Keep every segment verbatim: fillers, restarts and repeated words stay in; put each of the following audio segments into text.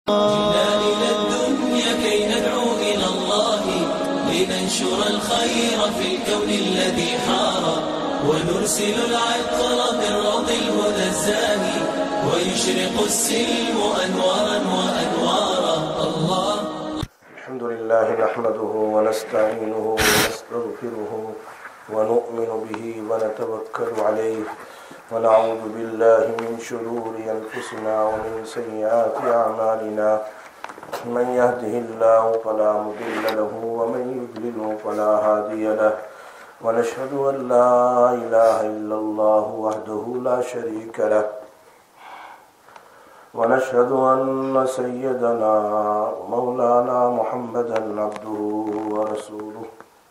جئنا إلى الدنيا كي ندعو إلى الله لننشر الخير في الكون الذي حار ونرسل العطر من روض الهدى الزاهي ويشرق السلم أنوارا وأنوارا. الله الحمد لله نحمده ونستعينه ونستغفره ونؤمن به ونتوكل عليه ونعوذ بالله من شرور أنفسنا ومن سيئات أعمالنا من يهده الله فلا مضل له ومن يضلل فلا هادي له ونشهد أن لا إله إلا الله وحده لا شريك له ونشهد أن سيدنا مولانا محمدا عبده ورسوله.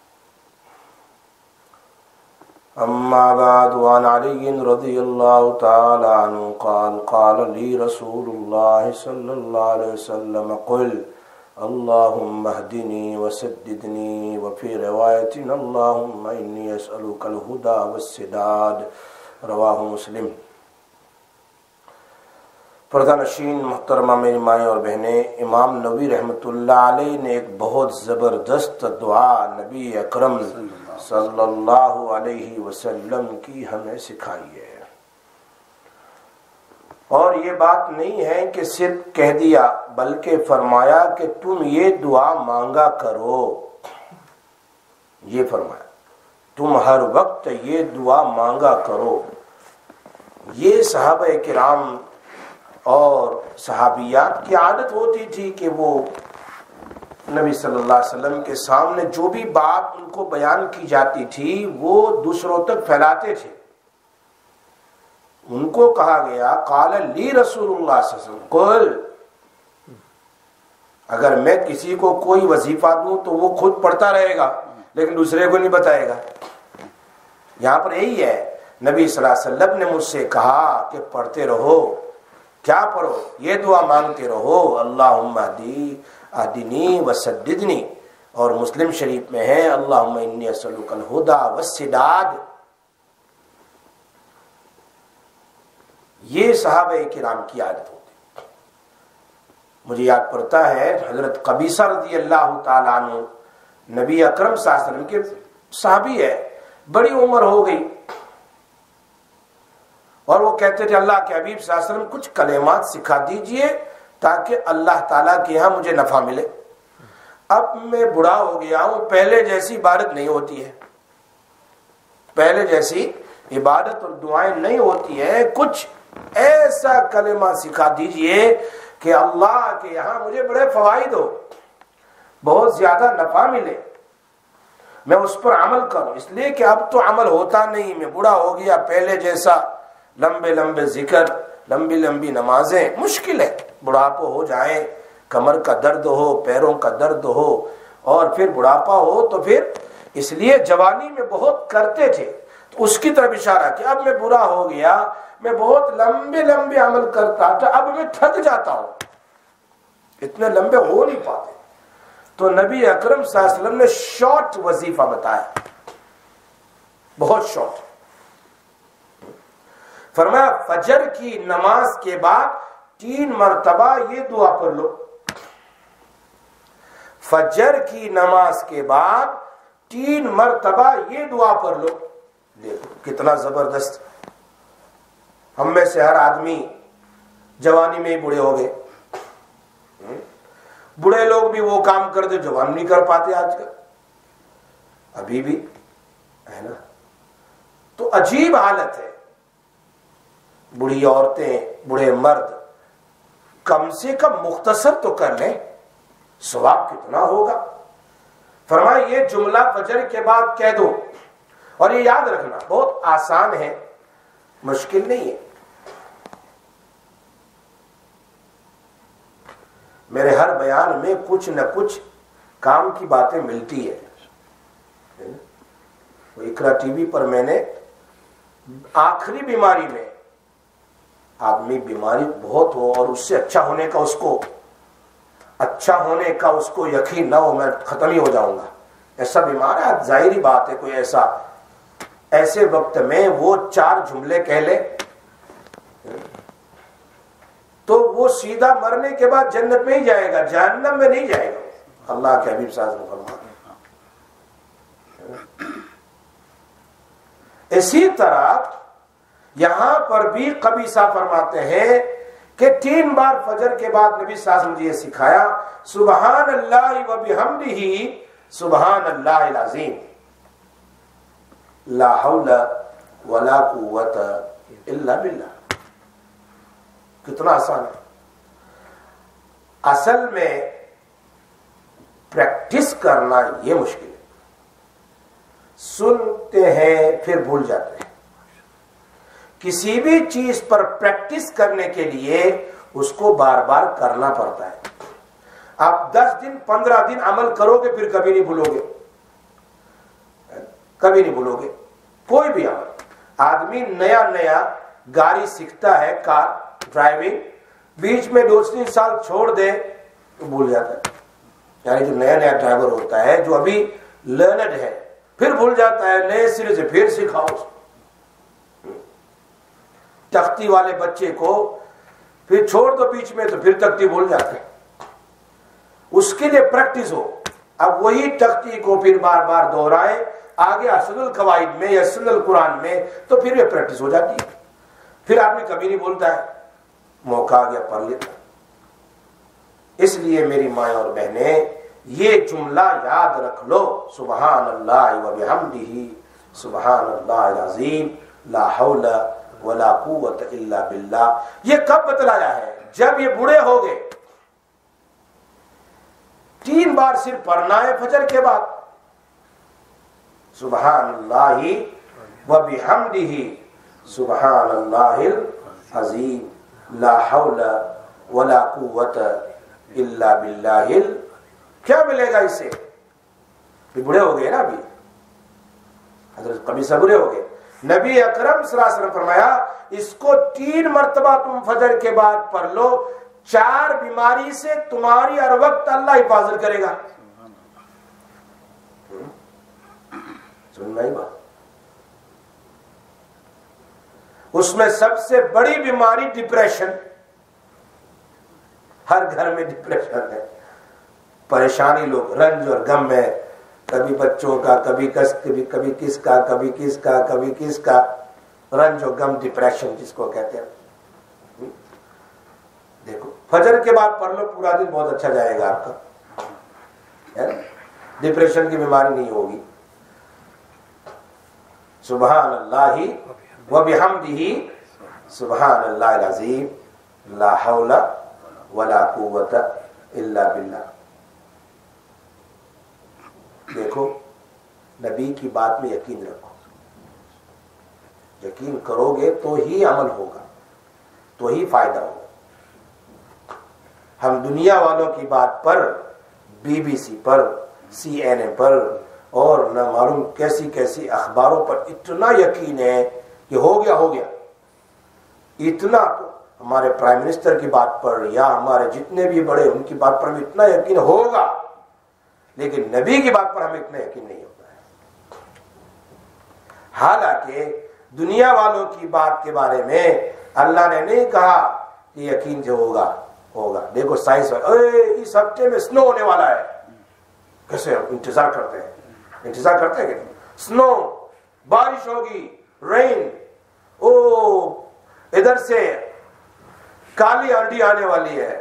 أما بعد عن علي رضي الله تعالى عنه قال قال لي رسول الله صلى الله عليه وسلم قل اللهم اهدني وسددني وفي رواية اللهم إني أسألك الهدى والسداد. رواہ مسلم. پردہ نشین محترمہ میری مائیں اور بہنیں، امام نووی رحمۃ اللہ علیہ نے ایک بہت زبردست دعا نبی اکرم صلی اللہ علیہ وسلم کی ہمیں سکھائی ہے، اور یہ بات نہیں ہے کہ صرف کہہ دیا، بلکہ فرمایا کہ تم یہ دعا مانگا کرو. یہ فرمایا تم ہر وقت یہ دعا مانگا کرو. یہ صحابہ کرام اور صحابیات کی عادت ہوتی تھی کہ وہ نبی صلی اللہ علیہ وسلم کے سامنے جو بھی بات ان کو بیان کی جاتی تھی وہ دوسروں تک پھیلاتے تھے. ان کو کہا گیا قال لی رسول اللہ صلی اللہ علیہ وسلم قل، اگر میں کسی کو کوئی وظیفہ دوں تو وہ خود پڑھتا رہے گا لیکن دوسرے کو نہیں بتائے گا. یہاں پر یہی ہے، نبی صلی اللہ علیہ وسلم نے مجھ سے کہا کہ پڑھتے رہو. کیا پڑھو؟ یہ دعا مانگتے رہو، اللہم اہدی اہدنی وسددنی، اور مسلم شریف میں ہے اللہم انی اسألک الہدی والسداد. یہ صحابہ کرام کی عادت ہوتی. مجھے یاد پڑتا ہے حضرت قبیصہ رضی اللہ تعالیٰ عنہ نبی اکرم صلی اللہ علیہ وسلم کے صحابی ہے، بڑی عمر ہو گئی، اور وہ کہتے تھے اللہ کے حبیب صلی اللہ علیہ وسلم کچھ کلمات سکھا دیجئے تاکہ اللہ تعالیٰ کے یہاں مجھے نفع ملے. اب میں بڑا ہو گیا ہوں، پہلے جیسی عبادت نہیں ہوتی ہے، پہلے جیسی عبادت اور دعائیں نہیں ہوتی ہیں. کچھ ایسا کلمہ سکھا دیجئے کہ اللہ کے یہاں مجھے بڑے فوائد ہو، بہت زیادہ نفع ملے، میں اس پر عمل کروں. اس لیے کہ اب تو عمل ہوتا نہیں، میں بڑا ہو گیا، پہلے جیسا لمبے لمبے ذکر، لمبی لمبی نمازیں مشکل ہے. بڑھاپا ہو جائیں، کمر کا درد ہو، پیروں کا درد ہو، اور پھر بڑھاپا ہو تو پھر اس لیے جوانی میں بہت کرتے تھے. تو اس کی طرف اشارہ کہ اب میں برا ہو گیا، میں بہت لمبے لمبے عمل کرتا تھا، اب میں تھک جاتا ہوں، اتنے لمبے ہو نہیں پاتے. تو نبی اکرم صلی اللہ علیہ وسلم نے شارٹ وظیفہ بتایا، بہت شارٹ. فرمایا فجر کی نماز کے بعد تین مرتبہ یہ دعا پڑھ لو. فجر کی نماز کے بعد تین مرتبہ یہ دعا پڑھ لو. دیکھو کتنا زبردست. ہم میں سے ہر آدمی جوانی میں ہی بوڑھے ہو گئے. بوڑھے لوگ بھی وہ کام کرتے جوان نہیں کر پاتے آج کل، ابھی بھی ہے نا. تو عجیب حالت ہے. بڑھی عورتیں، بوڑھے مرد کم سے کم مختصر تو کر لیں، ثواب کتنا ہوگا. فرمایا یہ جملہ فجر کے بعد کہہ دو، اور یہ یاد رکھنا بہت آسان ہے، مشکل نہیں ہے. میرے ہر بیان میں کچھ نہ کچھ کام کی باتیں ملتی ہے. اقرا ٹی وی پر میں نے آخری بیماری میں، آدمی بیماری بہت ہو اور اس سے اچھا ہونے کا اس کو اچھا ہونے کا اس کو یقین نہ ہو، میں ختم ہی ہو جاؤں گا، ایسا بیمار ہے، ظاہری بات ہے کوئی ایسا، ایسے وقت میں وہ چار جملے کہہ لے تو وہ سیدھا مرنے کے بعد جنت میں ہی جائے گا، جہنم میں نہیں جائے گا۔ اللہ کے حبیب صلی اللہ علیہ وسلم فرماتے ہیں۔ اسی طرح یہاں پر بھی قبیصہ فرماتے ہیں کہ تین بار فجر کے بعد نبی صلی اللہ علیہ وسلم نے یہ سکھایا، سبحان اللہ و بحمدہ سبحان اللہ العظیم، لا حول ولا قوت الا باللہ۔ کتنا آسان ہے۔ اصل میں پریکٹس کرنا یہ مشکل ہے، سنتے ہیں پھر بھول جاتے ہیں۔ کسی بھی چیز پر پریکٹس کرنے کے لیے اس کو بار بار کرنا پڑتا ہے۔ آپ دس دن پندرہ دن عمل کرو گے پھر کبھی نہیں بھولو گے، کبھی نہیں بھولو گے کوئی بھی عمل۔ آدمی نیا نیا گاڑی سیکھتا ہے، کار ڈرائیونگ، بیچ میں دو تین سال چھوڑ دے تو بھول جاتا ہے۔ یعنی جو نیا نیا ڈرائیور ہوتا ہے، جو ابھی لرنڈ ہے، پھر بھول جاتا ہے، نئے سرے سے پھر سکھاؤ اس کو۔ تختی والے بچے کو پھر چھوڑ دو بیچ میں تو پھر تختی بھول جاتے ہیں۔ اس کے لیے پریکٹس ہو، اب وہی تختی کو پھر بار بار دہرائے آگے اصل القواعد میں یا اصل القرآن میں، تو پھر یہ پریکٹس ہو جاتی ہے، پھر آدمی کبھی نہیں بولتا ہے، موقع آ گیا پڑھ لیتا۔ اس لیے میری مائیں اور بہنیں یہ جملہ یاد رکھ لو، سبحان اللہ و بحمدہ سبحان اللہ العظیم لا حول ولا قوت الا باللہ۔ یہ کب بتلایا ہے؟ جب یہ بوڑھے ہو گئے، تین بار صرف پڑھنا ہے فجر کے بعد، سبحان اللہ و بحمدہ سبحان اللہ العظیم لا حول ولا قوت الا باللہ۔ کیا ملے گا اس سے؟ بھی بڑے ہو گئے نا، ابھی حضرت قبیصہ بڑے ہو گئے۔ نبی اکرم صلی اللہ علیہ وسلم فرمایا اس کو تین مرتبہ تم فجر کے بعد پڑھ لو، چار بیماری سے تمہاری ہر وقت اللہ حفاظت کرے گا۔ سن رہی بات؟ اس میں سب سے بڑی بیماری ڈپریشن، ہر گھر میں ڈپریشن ہے، پریشانی، لوگ رنج اور غم میں، کبھی بچوں کا، کبھی کس کبھی کبھی کس کا کبھی کس کا کبھی کس کا رنج اور غم، ڈپریشن جس کو کہتے ہیں۔ دیکھو فجر کے بعد پڑھ لو، پورا دن بہت اچھا جائے گا آپ کا، ڈپریشن کی بیماری نہیں ہوگی۔ سبحان اللہ و بحمدہ سبحان اللہ العظیم لا حول ولا قوت الا باللہ۔ دیکھو نبی کی بات میں یقین رکھو، یقین کرو گے تو ہی عمل ہوگا، تو ہی فائدہ ہوگا۔ ہم دنیا والوں کی بات پر، بی بی سی پر، سی این اے پر اور نہ معلوم کیسی کیسی اخباروں پر اتنا یقین ہے کہ ہو گیا ہو گیا، اتنا تو ہمارے پرائم منسٹر کی بات پر یا ہمارے جتنے بھی بڑے ان کی بات پر ہمیں اتنا یقین ہوگا، لیکن نبی کی بات پر ہمیں اتنا یقین نہیں ہوتا ہے۔ حالانکہ دنیا والوں کی بات کے بارے میں اللہ نے نہیں کہا کہ یقین جو ہوگا ہوگا۔ دیکھو سائنس والے اس ہفتے میں سنو ہونے والا ہے، کیسے انتظار کرتے ہیں، انتظار کرتے ہیں کہ سنو، بارش ہوگی، رین، او ادھر سے کالی آندھی آنے والی ہے،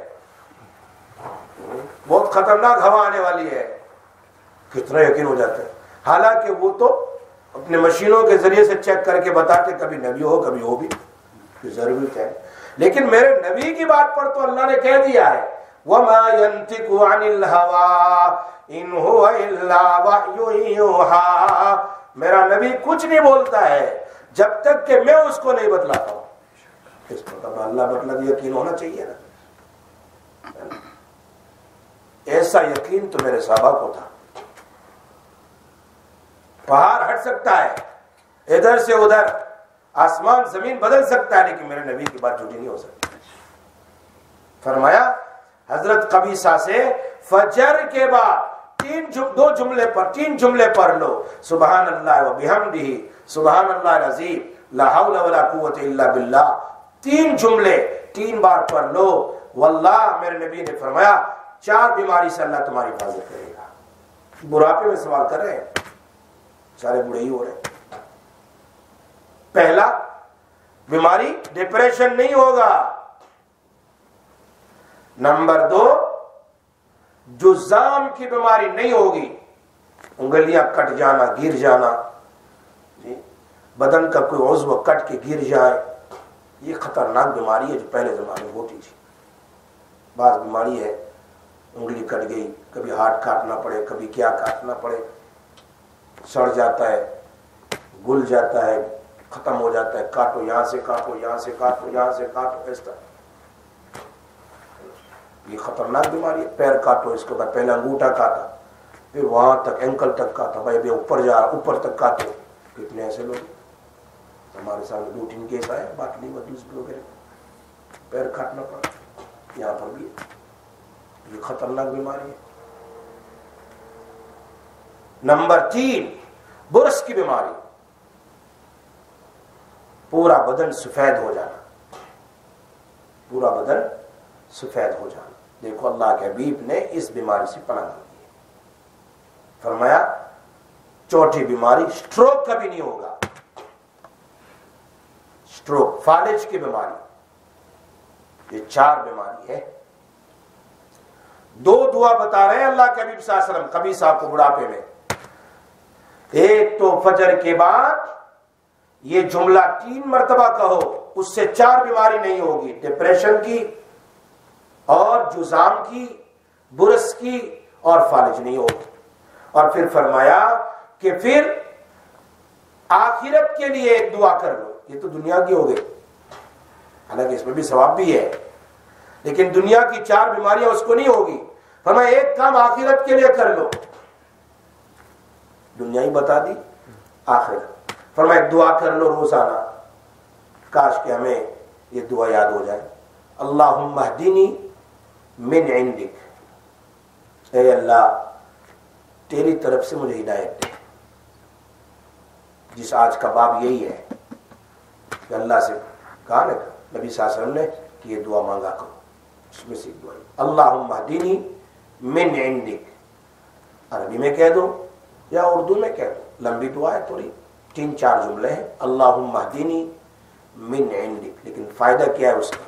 بہت خطرناک ہوا آنے والی ہے، کتنا یقین ہو جاتا ہے۔ حالانکہ وہ تو اپنے مشینوں کے ذریعے سے چیک کر کے بتاتے کبھی نبی ہو کبھی ہو بھی، ضرورت ہے۔ لیکن میرے نبی کی بات پر تو اللہ نے کہہ دیا ہے وَمَا يَنْتِقُ عَنِ الْهَوَىٰ إِنْ هُوَ إِلَّا وَحْيٌ يُوحَىٰ۔ میرا نبی کچھ نہیں بولتا ہے جب تک کہ میں اس کو نہیں بتلاتا ہوں۔ اس پر اللہ بتلا دیا، یقین ہونا چاہیے نا۔ ایسا یقین تو میرے صحابہ کو تھا۔ پہاڑ ہٹ سکتا ہے، ادھر سے ادھر آسمان زمین بدل سکتا ہے، لیکن میرے نبی کی بات جھوٹی نہیں ہو سکتی۔ فرمایا حضرت قبیصہ سے فجر کے بعد تین جم دو جملے پر تین جملے پڑھ لو، سبحان اللہ و بحمدہ سبحان اللہ العظیم لا حول ولا قوت الا باللہ، تین جملے تین بار پڑھ لو، واللہ میرے نبی نے فرمایا چار بیماری سے اللہ تمہاری حفاظت کرے گا۔ بڑھاپے میں سوال کر رہے ہیں، سارے بوڑھے ہی ہو رہے ہیں۔ پہلا بیماری ڈپریشن نہیں ہوگا۔ نمبر دو جذام کی بیماری نہیں ہوگی، انگلیاں کٹ جانا، گر جانا، جی بدن کا کوئی عضو کٹ کے گر جائے، یہ خطرناک بیماری ہے جو پہلے زمانے میں ہوتی تھی۔ بعض بیماری ہے انگلی کٹ گئی، کبھی ہاتھ کاٹنا پڑے، کبھی کیا کاٹنا پڑے، سڑ جاتا ہے، گل جاتا ہے، ختم ہو جاتا ہے، کاٹو یہاں سے کاٹو، یہاں سے کاٹو، یہاں سے کاٹو، اس طرح یہ خطرناک بیماری ہے۔ پیر کاٹو، اس کے بعد پہلے انگوٹھا کاٹا، پھر وہاں تک اینکل تک کاٹا، بھائی ابھی اوپر جا رہا، اوپر تک کاٹو۔ کتنے ایسے لوگ ہمارے سامنے دو تین کیس آئے، باٹلی مدوس وغیرہ، پیر کاٹنا پڑا، یہاں پر بھی یہ خطرناک بیماری ہے۔ نمبر تین برس کی بیماری، پورا بدن سفید ہو جانا، پورا بدن سفید ہو جانا۔ دیکھو اللہ کے حبیب نے اس بیماری سے پناہ مانگی ہے، فرمایا چوتھی بیماری سٹروک کبھی نہیں ہوگا۔ سٹروک، فالج کی بیماری، یہ چار بیماری ہے۔ دو دعا بتا رہے ہیں اللہ کے حبیب صلی اللہ علیہ وسلم کبھی صاحب کو بڑھاپے میں۔ ایک تو فجر کے بعد یہ جملہ تین مرتبہ کہو، اس سے چار بیماری نہیں ہوگی، ڈپریشن کی اور جذام کی، برس کی اور فالج نہیں ہوگی۔ اور پھر فرمایا کہ پھر آخرت کے لیے ایک دعا کر لو۔ یہ تو دنیا کی ہو گئی، حالانکہ اس میں بھی ثواب بھی ہے، لیکن دنیا کی چار بیماریاں اس کو نہیں ہوگی۔ فرمایا ایک کام آخرت کے لیے کر لو، دنیا ہی بتا دی، آخرت۔ فرمایا ایک دعا کر لو روزانہ، کاش کہ ہمیں یہ دعا یاد ہو جائے، اللہم اہدنی من عندک، اے اللہ تیری طرف سے مجھے ہدایت دے۔ جس آج کا باب یہی ہے کہ اللہ سے کہا نا نبی صلی اللہ علیہ وسلم نے کہ یہ دعا مانگا کرو، اس میں سے ایک دعا ہے اللہم اہدنی من عندک۔ عربی میں کہہ دو یا اردو میں کہہ دو، لمبی دعا ہے تھوڑی، تین چار جملے ہیں، اللہم اہدنی من عندک، لیکن فائدہ کیا ہے اس کا؟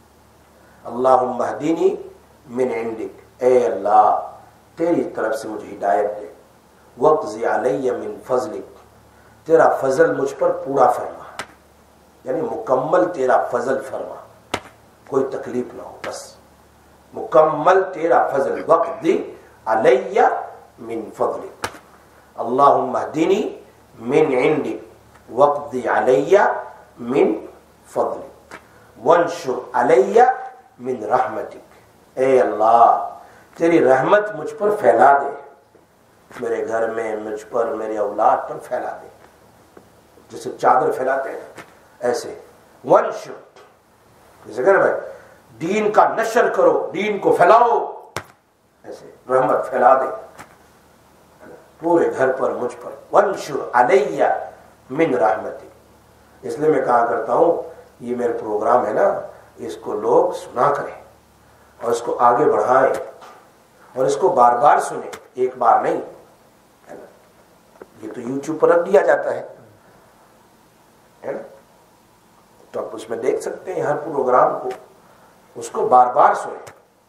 اللہم اہدنی من عندک، اے اللہ تیری طرف سے مجھے ہدایت دے، وقضی علی من فضلک، تیرا فضل مجھ پر پورا فرما، یعنی مکمل تیرا فضل فرما، کوئی تکلیف نہ ہو، بس مکمل تیرا فضل، وقضی علی من فضلک، اللہم اہدنی من عندک وقضی علی من فضلک وانشر علی من رحمتک، اے اللہ تیری رحمت مجھ پر پھیلا دے، میرے گھر میں، مجھ پر، میرے اولاد پر پھیلا دے، جیسے چادر پھیلاتے ہیں ایسے۔ ونشر، جیسے کہ بھائی دین کا نشر کرو، دین کو پھیلاؤ، ایسے رحمت پھیلا دے پورے گھر پر، مجھ پر۔ ونشر علی من رحمتک، اس لیے میں کہا کرتا ہوں یہ میرے پروگرام ہے نا، اس کو لوگ سنا کریں اور اس کو آگے بڑھائیں اور اس کو بار بار سنیں، ایک بار نہیں، ہے نا؟ یہ تو یوٹیوب پر رکھ دیا جاتا ہے، ہے نا؟ تو آپ اس میں دیکھ سکتے ہیں ہر پروگرام کو، اس کو بار بار سنیں۔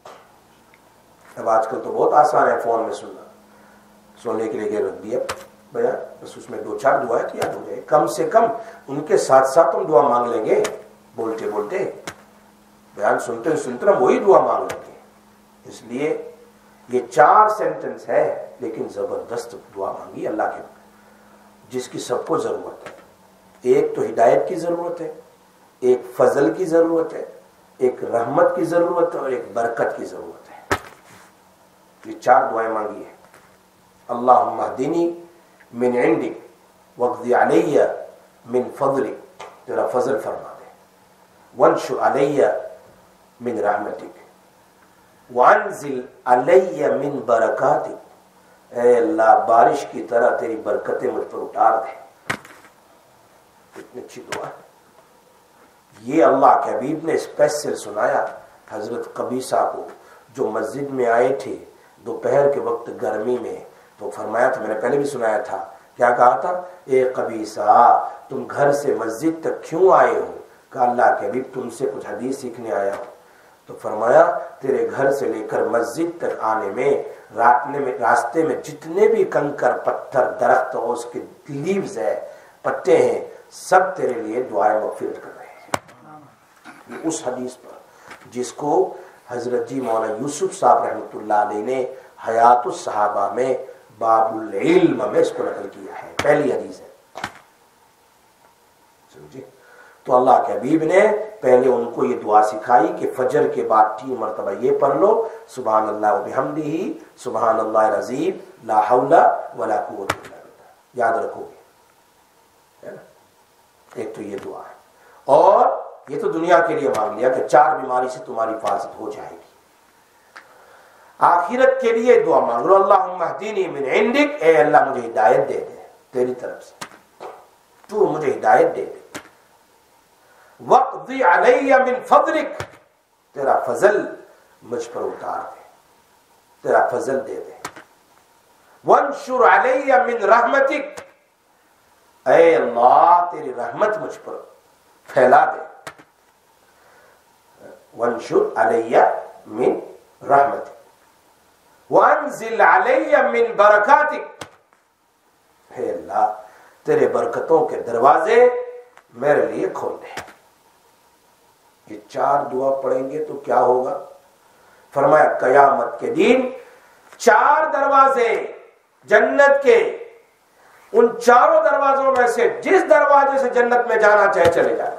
اب آج کل تو بہت آسان ہے فون میں سننا، سونے کے لیے رکھ دیا بھیا، بس اس میں دو چار دعائیں تو یاد ہو جائے، کم سے کم ان کے ساتھ ساتھ ہم دعا مانگ لیں گے، بولتے بولتے بیان سنتے سنتے ہم وہی دعا مانگ لیں گے۔ اس لیے یہ چار سینٹنس ہے لیکن زبردست دعا مانگی اللہ کے، جس کی سب کو ضرورت ہے۔ ایک تو ہدایت کی ضرورت ہے، ایک فضل کی ضرورت ہے، ایک رحمت کی ضرورت ہے اور ایک برکت کی ضرورت ہے۔ یہ چار دعائیں مانگی ہیں، اللہم اہدنی من عندک وقضی علی من فضلک، تیرا فضل فرما دے، وانشر علی من رحمتک وانزل علی من برکاتک، اے اللہ بارش کی طرح تیری برکتیں مجھ پر اتار دے۔ اتنی اچھی دعا ہے، یہ اللہ کے حبیب نے اسپیشل سنایا حضرت قبیصہ کو، جو مسجد میں آئے تھے دوپہر کے وقت گرمی میں. تو فرمایا تھا، میں نے پہلے بھی سنایا تھا، کیا کہا تھا؟ اے قبیصہ تم گھر سے مسجد تک کیوں آئے ہو؟ کہا اللہ کے حبیب تم سے کچھ حدیث سیکھنے آیا ہوں. تو فرمایا تیرے گھر سے لے کر مسجد تک آنے میں راتنے میں راستے میں جتنے بھی کنکر پتھر درخت اور اس کے لیوز ہے پتے ہیں سب تیرے لیے دعائیں مغفرت کر رہے ہیں. اس حدیث پر جس کو حضرت جی مولانا یوسف صاحب رحمۃ اللہ علیہ نے حیات الصحابہ میں باب العلم میں اس کو نقل کیا ہے، پہلی حدیث ہے. سمجھے؟ تو اللہ کے حبیب نے پہلے ان کو یہ دعا سکھائی کہ فجر کے بعد تین مرتبہ یہ پڑھ لو، سبحان اللہ و بحمدہ، سبحان اللہ العظیم، لا حول ولا قوت الا باللہ. یاد رکھو گے، ایک تو یہ دعا ہے. اور یہ تو دنیا کے لیے مانگ لیا کہ چار بیماری سے تمہاری حفاظت ہو جائے گی. آخرت کے لیے دعا مانگ لو، اللہم اہدنی من عندک، اے اللہ مجھے ہدایت دے دے تیری طرف سے، تو مجھے ہدایت دے دے. وقضی علی من فضلک، تیرا فضل مجھ پر اتار دے، تیرا فضل دے دے. وانشر علی من رحمتک، اے اللہ تیری رحمت مجھ پر پھیلا دے. وانشر علی من رحمتک وانزل علی من برکاتک، اے اللہ تیرے برکتوں کے دروازے میرے لیے کھول دے. یہ چار دعا پڑھیں گے تو کیا ہوگا؟ فرمایا قیامت کے دن چار دروازے جنت کے، ان چاروں دروازوں میں سے جس دروازے سے جنت میں جانا چاہے چلے جانا.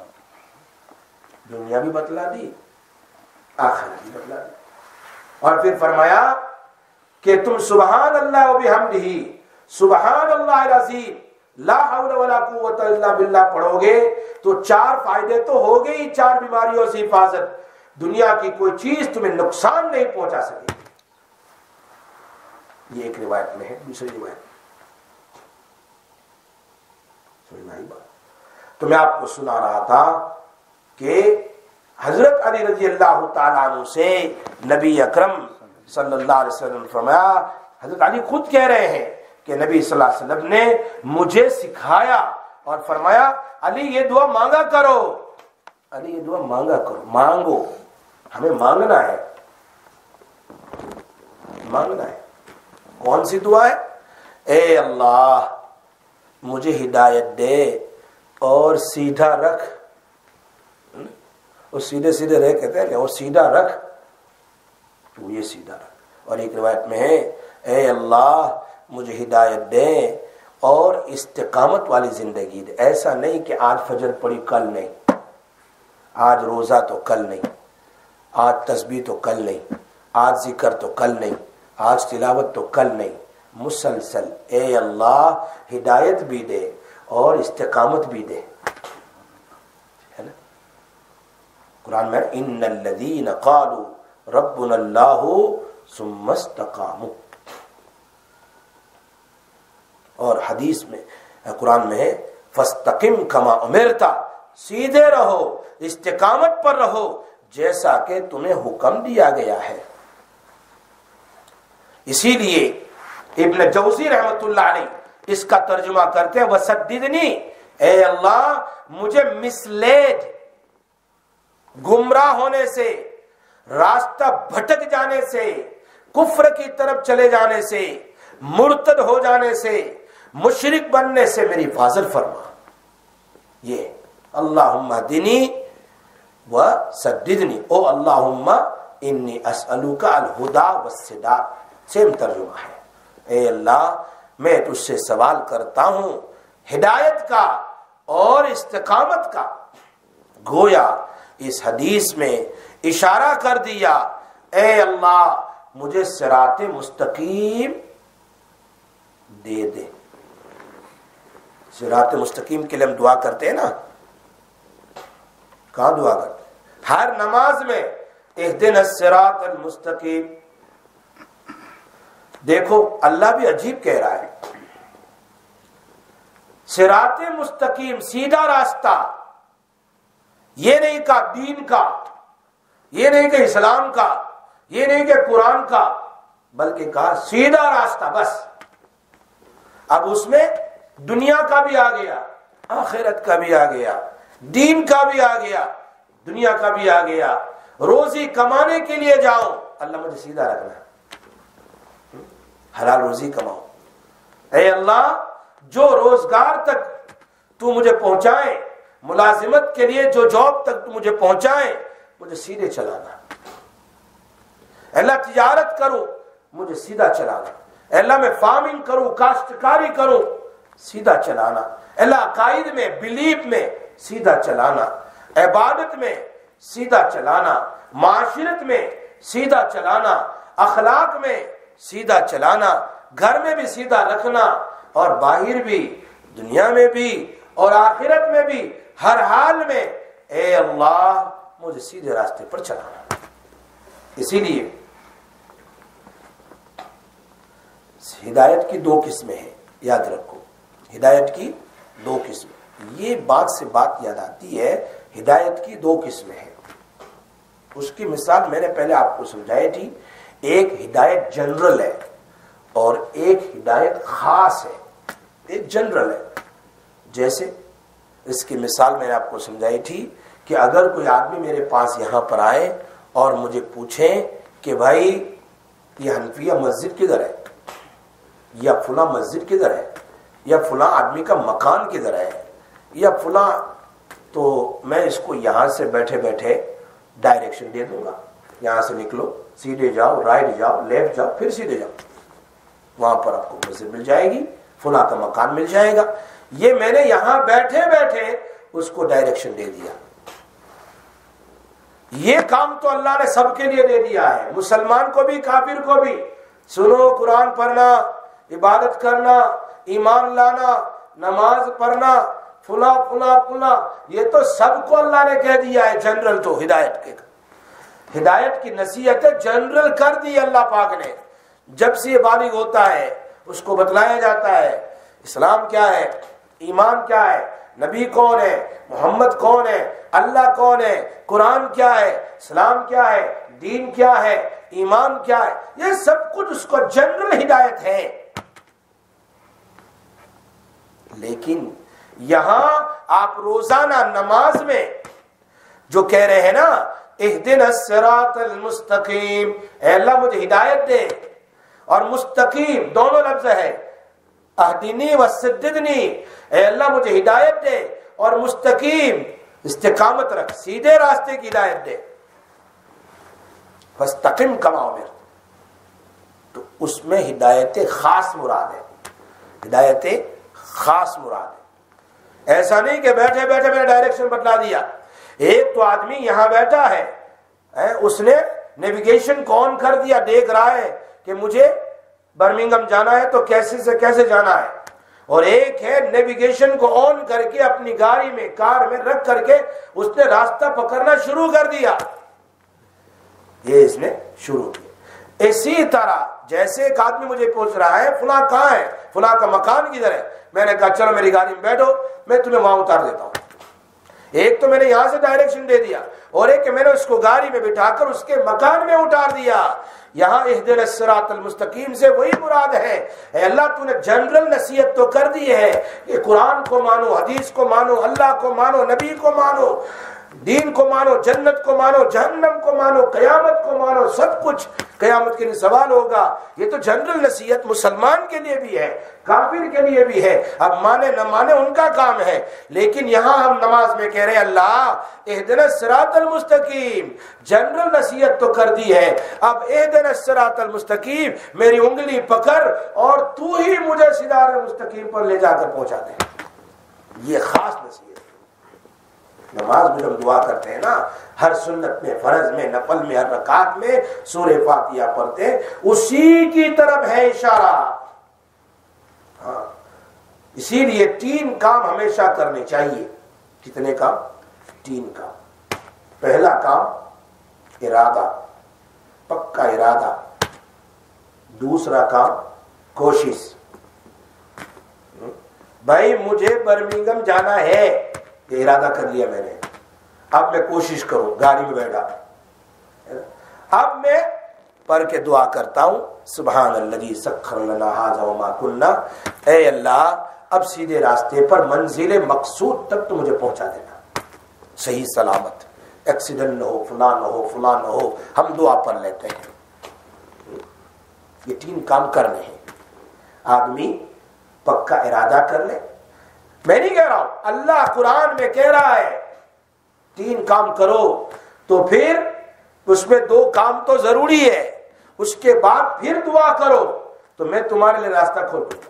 دنیا بھی بتلا دی، آخرت بھی بتلا دی. اور پھر فرمایا کہ تم سبحان اللہ و بحمدہ، سبحان اللہ العظیم، لا حول ولا قوت الا باللہ پڑھو گے تو چار فائدے تو ہو گئی، چار بیماریوں سے حفاظت، دنیا کی کوئی چیز تمہیں نقصان نہیں پہنچا سکے. یہ ایک روایت میں ہے. دوسری روایت سمجھ آئی بات؟ تو میں آپ کو سنا رہا تھا کہ حضرت علی رضی اللہ تعالیٰ عنہ سے نبی اکرم صلی اللہ علیہ وسلم فرمایا، حضرت علی خود کہہ رہے ہیں کہ نبی صلی اللہ علیہ وسلم نے مجھے سکھایا اور فرمایا علی یہ دعا مانگا کرو، علی یہ دعا مانگا کرو، مانگو، ہمیں مانگنا ہے، مانگنا ہے. کون سی دعا ہے؟ اے اللہ مجھے ہدایت دے اور سیدھا رکھ. وہ سیدھے سیدھے رہ کہتے ہیں کہ وہ سیدھا رکھ، تو یہ سیدھا رکھ. اور ایک روایت میں ہے اے اللہ مجھے ہدایت دے اور استقامت والی زندگی دے. ایسا نہیں کہ آج فجر پڑھی کل نہیں، آج روزہ تو کل نہیں، آج تسبیح تو کل نہیں، آج ذکر تو کل نہیں، آج تلاوت تو کل نہیں، مسلسل. اے اللہ ہدایت بھی دے اور استقامت بھی دے. ہے نا قرآن میں ان الذین قالوا ربنا اللہ ثم استقاموا، اور حدیث میں قرآن میں ہے فاستقم کما امرت، سیدھے رہو، استقامت پر رہو جیسا کہ تمہیں حکم دیا گیا ہے. اسی لیے ابن جوزی رحمت اللہ علیہ اس کا ترجمہ کرتے ہیں وسددنی، اے اللہ مجھے مسلیڈ، گمراہ ہونے سے، راستہ بھٹک جانے سے، کفر کی طرف چلے جانے سے، مرتد ہو جانے سے، مشرک بننے سے میری حفاظت فرما. یہ اللہم اہدنی وسددنی، او اللہم انی اسألوک الہدی والسداد، سیم ترجمہ ہے. اے اللہ میں تجھ سے سوال کرتا ہوں ہدایت کا اور استقامت کا. گویا اس حدیث میں اشارہ کر دیا اے اللہ مجھے صراط مستقیم دے دے. صراط مستقیم کے لیے ہم دعا کرتے ہیں نا، کہاں دعا کرتے ہیں؟ ہر نماز میں اہدنا الصراط المستقیم. دیکھو اللہ بھی عجیب کہہ رہا ہے، صراط مستقیم سیدھا راستہ. یہ نہیں کہا دین کا، یہ نہیں کہ اسلام کا، یہ نہیں کہ قرآن کا، بلکہ کہا سیدھا راستہ بس۔ اب اس میں دنیا کا بھی آ گیا، آخرت کا بھی آ گیا، دین کا بھی آ گیا، دنیا کا بھی آ گیا۔ روزی کمانے کے لیے جاؤ، اللہ مجھے سیدھا رکھنا ہے، حلال روزی کماؤ۔ اے اللہ جو روزگار تک تو مجھے پہنچائے، ملازمت کے لیے جو جاب تک تو مجھے پہنچائے، مجھے سیدھے چلانا۔ اللہ تجارت کروں، مجھے سیدھا چلانا۔ اللہ میں فارمنگ کروں، کاشتکاری کروں، سیدھا چلانا۔ اللہ عقائد میں، بلیف میں سیدھا چلانا، عبادت میں سیدھا چلانا، معاشرت میں سیدھا چلانا، اخلاق میں سیدھا چلانا، گھر میں بھی سیدھا رکھنا، اور باہر بھی، دنیا میں بھی اور آخرت میں بھی، ہر حال میں اے اللہ مجھے سیدھے راستے پر چلانا۔ اسی لیے ہدایت کی دو قسمیں ہیں، یاد رکھو، ہدایت کی دو قسمیں۔ یہ بات سے بات یاد آتی ہے، ہدایت کی دو قسمیں ہیں۔ اس کی مثال میں نے پہلے آپ کو سمجھائی تھی، ایک ہدایت جنرل ہے اور ایک ہدایت خاص ہے۔ ایک جنرل ہے، جیسے اس کی مثال میں نے آپ کو سمجھائی تھی کہ اگر کوئی آدمی میرے پاس یہاں پر آئے اور مجھے پوچھیں کہ بھائی یہ حنفیہ مسجد کدھر ہے، یا فلاں مسجد کدھر ہے، یا فلاں آدمی کا مکان کدھر ہے، یا فلاں، تو میں اس کو یہاں سے بیٹھے بیٹھے ڈائریکشن دے دوں گا، یہاں سے نکلو، سیدھے جاؤ، رائٹ جاؤ، لیفٹ جاؤ، پھر سیدھے جاؤ، وہاں پر آپ کو مسجد مل جائے گی، فلاں کا مکان مل جائے گا۔ یہ میں نے یہاں بیٹھے بیٹھے اس کو ڈائریکشن دے دیا۔ یہ کام تو اللہ نے سب کے لیے دے دیا ہے، مسلمان کو بھی، کافر کو بھی۔ سنو، قرآن پڑھنا، عبادت کرنا، ایمان لانا، نماز پڑھنا، فلا فلا فلا، یہ تو سب کو اللہ نے کہہ دیا ہے۔ جنرل تو ہدایت کے ہدایت کی نصیحت جنرل کر دی اللہ پاک نے۔ جب سے یہ بالغ ہوتا ہے اس کو بتلایا جاتا ہے اسلام کیا ہے، ایمان کیا ہے، نبی کون ہے، محمد کون ہے، اللہ کون ہے، قرآن کیا ہے، اسلام کیا ہے، دین کیا ہے، ایمان کیا ہے، یہ سب کچھ اس کو جنرل ہدایت ہے۔ لیکن یہاں آپ روزانہ نماز میں جو کہہ رہے ہیں نا، اہدنا الصراط المستقیم، اے اللہ مجھے ہدایت دے، اور مستقیم دونوں لفظ ہے، اہدنی وسددنی، اے اللہ مجھے ہدایت دے، اور مستقیم استقامت رکھ، سیدھے راستے کی ہدایت دے، فاستقم کما امرت، تو اس میں ہدایت خاص مراد ہے، ہدایت خاص مراد ہے۔ ایسا نہیں کہ بیٹھے بیٹھے میں نے ڈائریکشن بتلا دیا۔ ایک تو آدمی یہاں بیٹھا ہے، اس نے نیویگیشن کو آن کر دیا، دیکھ رہا ہے کہ مجھے برمنگھم جانا ہے تو کیسے سے کیسے جانا ہے، اور ایک ہے نیویگیشن کو آن کر کے اپنی گاڑی میں، کار میں رکھ کر کے اس نے راستہ پکڑنا شروع کر دیا، یہ اس نے شروع کیا۔ اسی طرح جیسے ایک آدمی مجھے پوچھ رہا ہے فلاں کہاں ہے، فلاں کا مکان کدھر ہے، میں نے کہا چلو میری گاڑی میں بیٹھو، میں تمہیں وہاں اتار دیتا ہوں۔ ایک تو میں نے یہاں سے ڈائریکشن دے دیا، اور ایک کہ میں نے اس کو گاڑی میں بٹھا کر اس کے مکان میں اتار دیا۔ یہاں اہدنا الصراط المستقیم سے وہی مراد ہے، اے اللہ تو نے جنرل نصیحت تو کر دی ہے کہ قرآن کو مانو، حدیث کو مانو، اللہ کو مانو، نبی کو مانو، دین کو مانو، جنت کو مانو، جہنم کو مانو، قیامت کو مانو، سب کچھ قیامت کے لیے سوال ہوگا۔ یہ تو جنرل نصیحت مسلمان کے لیے بھی ہے، کافر کے لیے بھی ہے، اب مانے نہ مانے ان کا کام ہے۔ لیکن یہاں ہم نماز میں کہہ رہے ہیں اللہ اہدنا الصراط المستقیم، جنرل نصیحت تو کر دی ہے، اب اہدنا الصراط المستقیم، میری انگلی پکڑ اور تو ہی مجھے صراط المستقیم پر لے جا کر پہنچا دے۔ یہ خاص نصیحت۔ نماز میں جب دعا کرتے ہیں نا، ہر سنت میں، فرض میں، نفل میں، ہر رکعت میں سورہ فاتحہ پڑھتے ہیں، اسی کی طرف ہے اشارہ۔ ہاں، اسی لیے تین کام ہمیشہ کرنے چاہیے۔ کتنے کام؟ تین کام۔ پہلا کام ارادہ، پکا ارادہ۔ دوسرا کام کوشش، بھائی مجھے برمنگھم جانا ہے، یہ ارادہ کر لیا میں نے، اب میں کوشش کروں، گاڑی میں بیٹھا، اب میں پڑھ کے دعا کرتا ہوں سبحان الذی سخر لنا ھذا وما کنا، اے اللہ اب سیدھے راستے پر منزل مقصود تک تو مجھے پہنچا دینا، صحیح سلامت، ایکسیڈنٹ نہ ہو، فلاں نہ ہو، فلاں نہ ہو، ہم دعا پڑھ لیتے ہیں۔ یہ تین کام کرنے ہیں، آدمی پکا ارادہ کر لے۔ میں نہیں کہہ رہا ہوں، اللہ قرآن میں کہہ رہا ہے تین کام کرو، تو پھر اس میں دو کام تو ضروری ہے، اس کے بعد پھر دعا کرو تو میں تمہارے لیے راستہ کھول دوں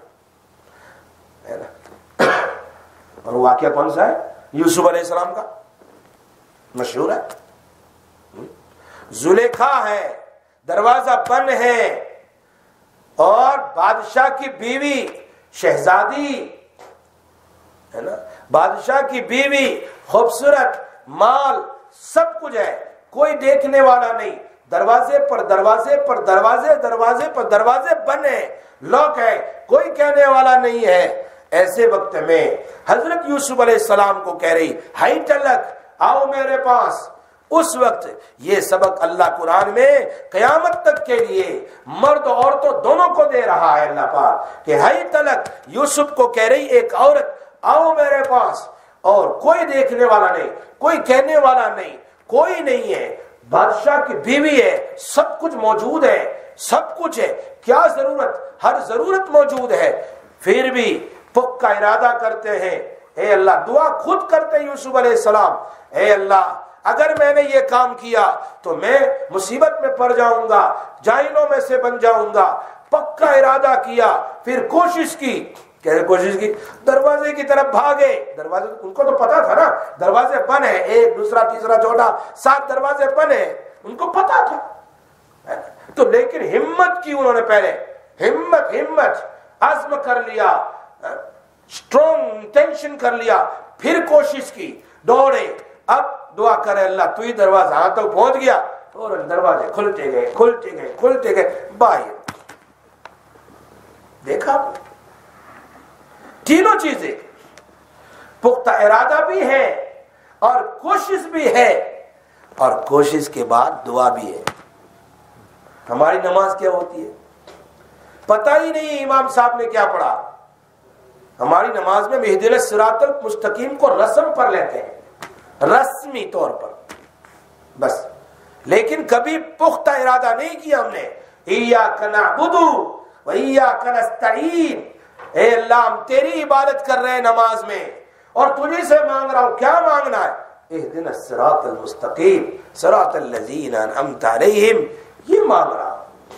گا۔ اور وہ واقعہ کون سا ہے؟ یوسف علیہ السلام کا مشہور ہے، زلیخا ہے، دروازہ بند ہے، اور بادشاہ کی بیوی شہزادی ہے نا، بادشاہ کی بیوی خوبصورت، مال سب کچھ ہے، کوئی دیکھنے والا نہیں، دروازے پر دروازے پر دروازے دروازے پر دروازے بند ہیں، لاک ہے، کوئی کہنے والا نہیں ہے۔ ایسے وقت میں حضرت یوسف علیہ السلام کو کہہ رہی ہائی ٹلک آؤ میرے پاس۔ اس وقت یہ سبق اللہ قرآن میں قیامت تک کے لیے مرد و عورتوں دونوں کو دے رہا ہے اللہ پاک، کہ ہائی تلک یوسف کو کہہ رہی ایک عورت آؤ میرے پاس، اور کوئی دیکھنے والا نہیں، کوئی کہنے والا نہیں، کوئی نہیں ہے، بادشاہ کی بیوی ہے، سب کچھ موجود ہے، سب کچھ ہے، کیا ضرورت؟ ہر ضرورت موجود ہے، پھر بھی پکا ارادہ کرتے ہیں، اے اللہ، دعا خود کرتے یوسف علیہ السلام، اے اللہ اگر میں نے یہ کام کیا تو میں مصیبت میں پڑ جاؤں گا، جاہلوں میں سے بن جاؤں گا، پکا ارادہ کیا، پھر کوشش کی، کیسے کوشش کی؟ دروازے کی طرف بھاگے، دروازے ان کو تو پتا تھا نا دروازے بند ہیں، ایک دوسرا تیسرا چوتھا سات دروازے بند ہیں، ان کو پتا تھا، تو لیکن ہمت کی انہوں نے، پہلے ہمت ہمت عزم کر لیا، اسٹرانگ انٹینشن کر لیا، پھر کوشش کی، دوڑے، اب دعا کرے اللہ تو ہی دروازہ ہاں تک پہنچ گیا، اور دروازے کھلتے گئے کھلتے گئے کھلتے گئے باہر۔ دیکھا تینوں چیزیں، پختہ ارادہ بھی ہے اور کوشش بھی ہے، اور کوشش کے بعد دعا بھی ہے۔ ہماری نماز کیا ہوتی ہے پتہ ہی نہیں امام صاحب نے کیا پڑھا، ہماری نماز میں اہدنا الصراط المستقیم کو رسم پر لیتے ہیں، رسمی طور پر بس، لیکن کبھی پختہ ارادہ نہیں کیا ہم نے، ایاک نعبد و ایاک نستعین، اے اللہ ہم تیری عبادت کر رہے ہیں نماز میں، اور تجھے سے مانگ رہا ہوں، کیا مانگنا ہے؟ اہدنا الصراط المستقیم صراط الذین انعمت علیہم، یہ مانگ رہا ہوں۔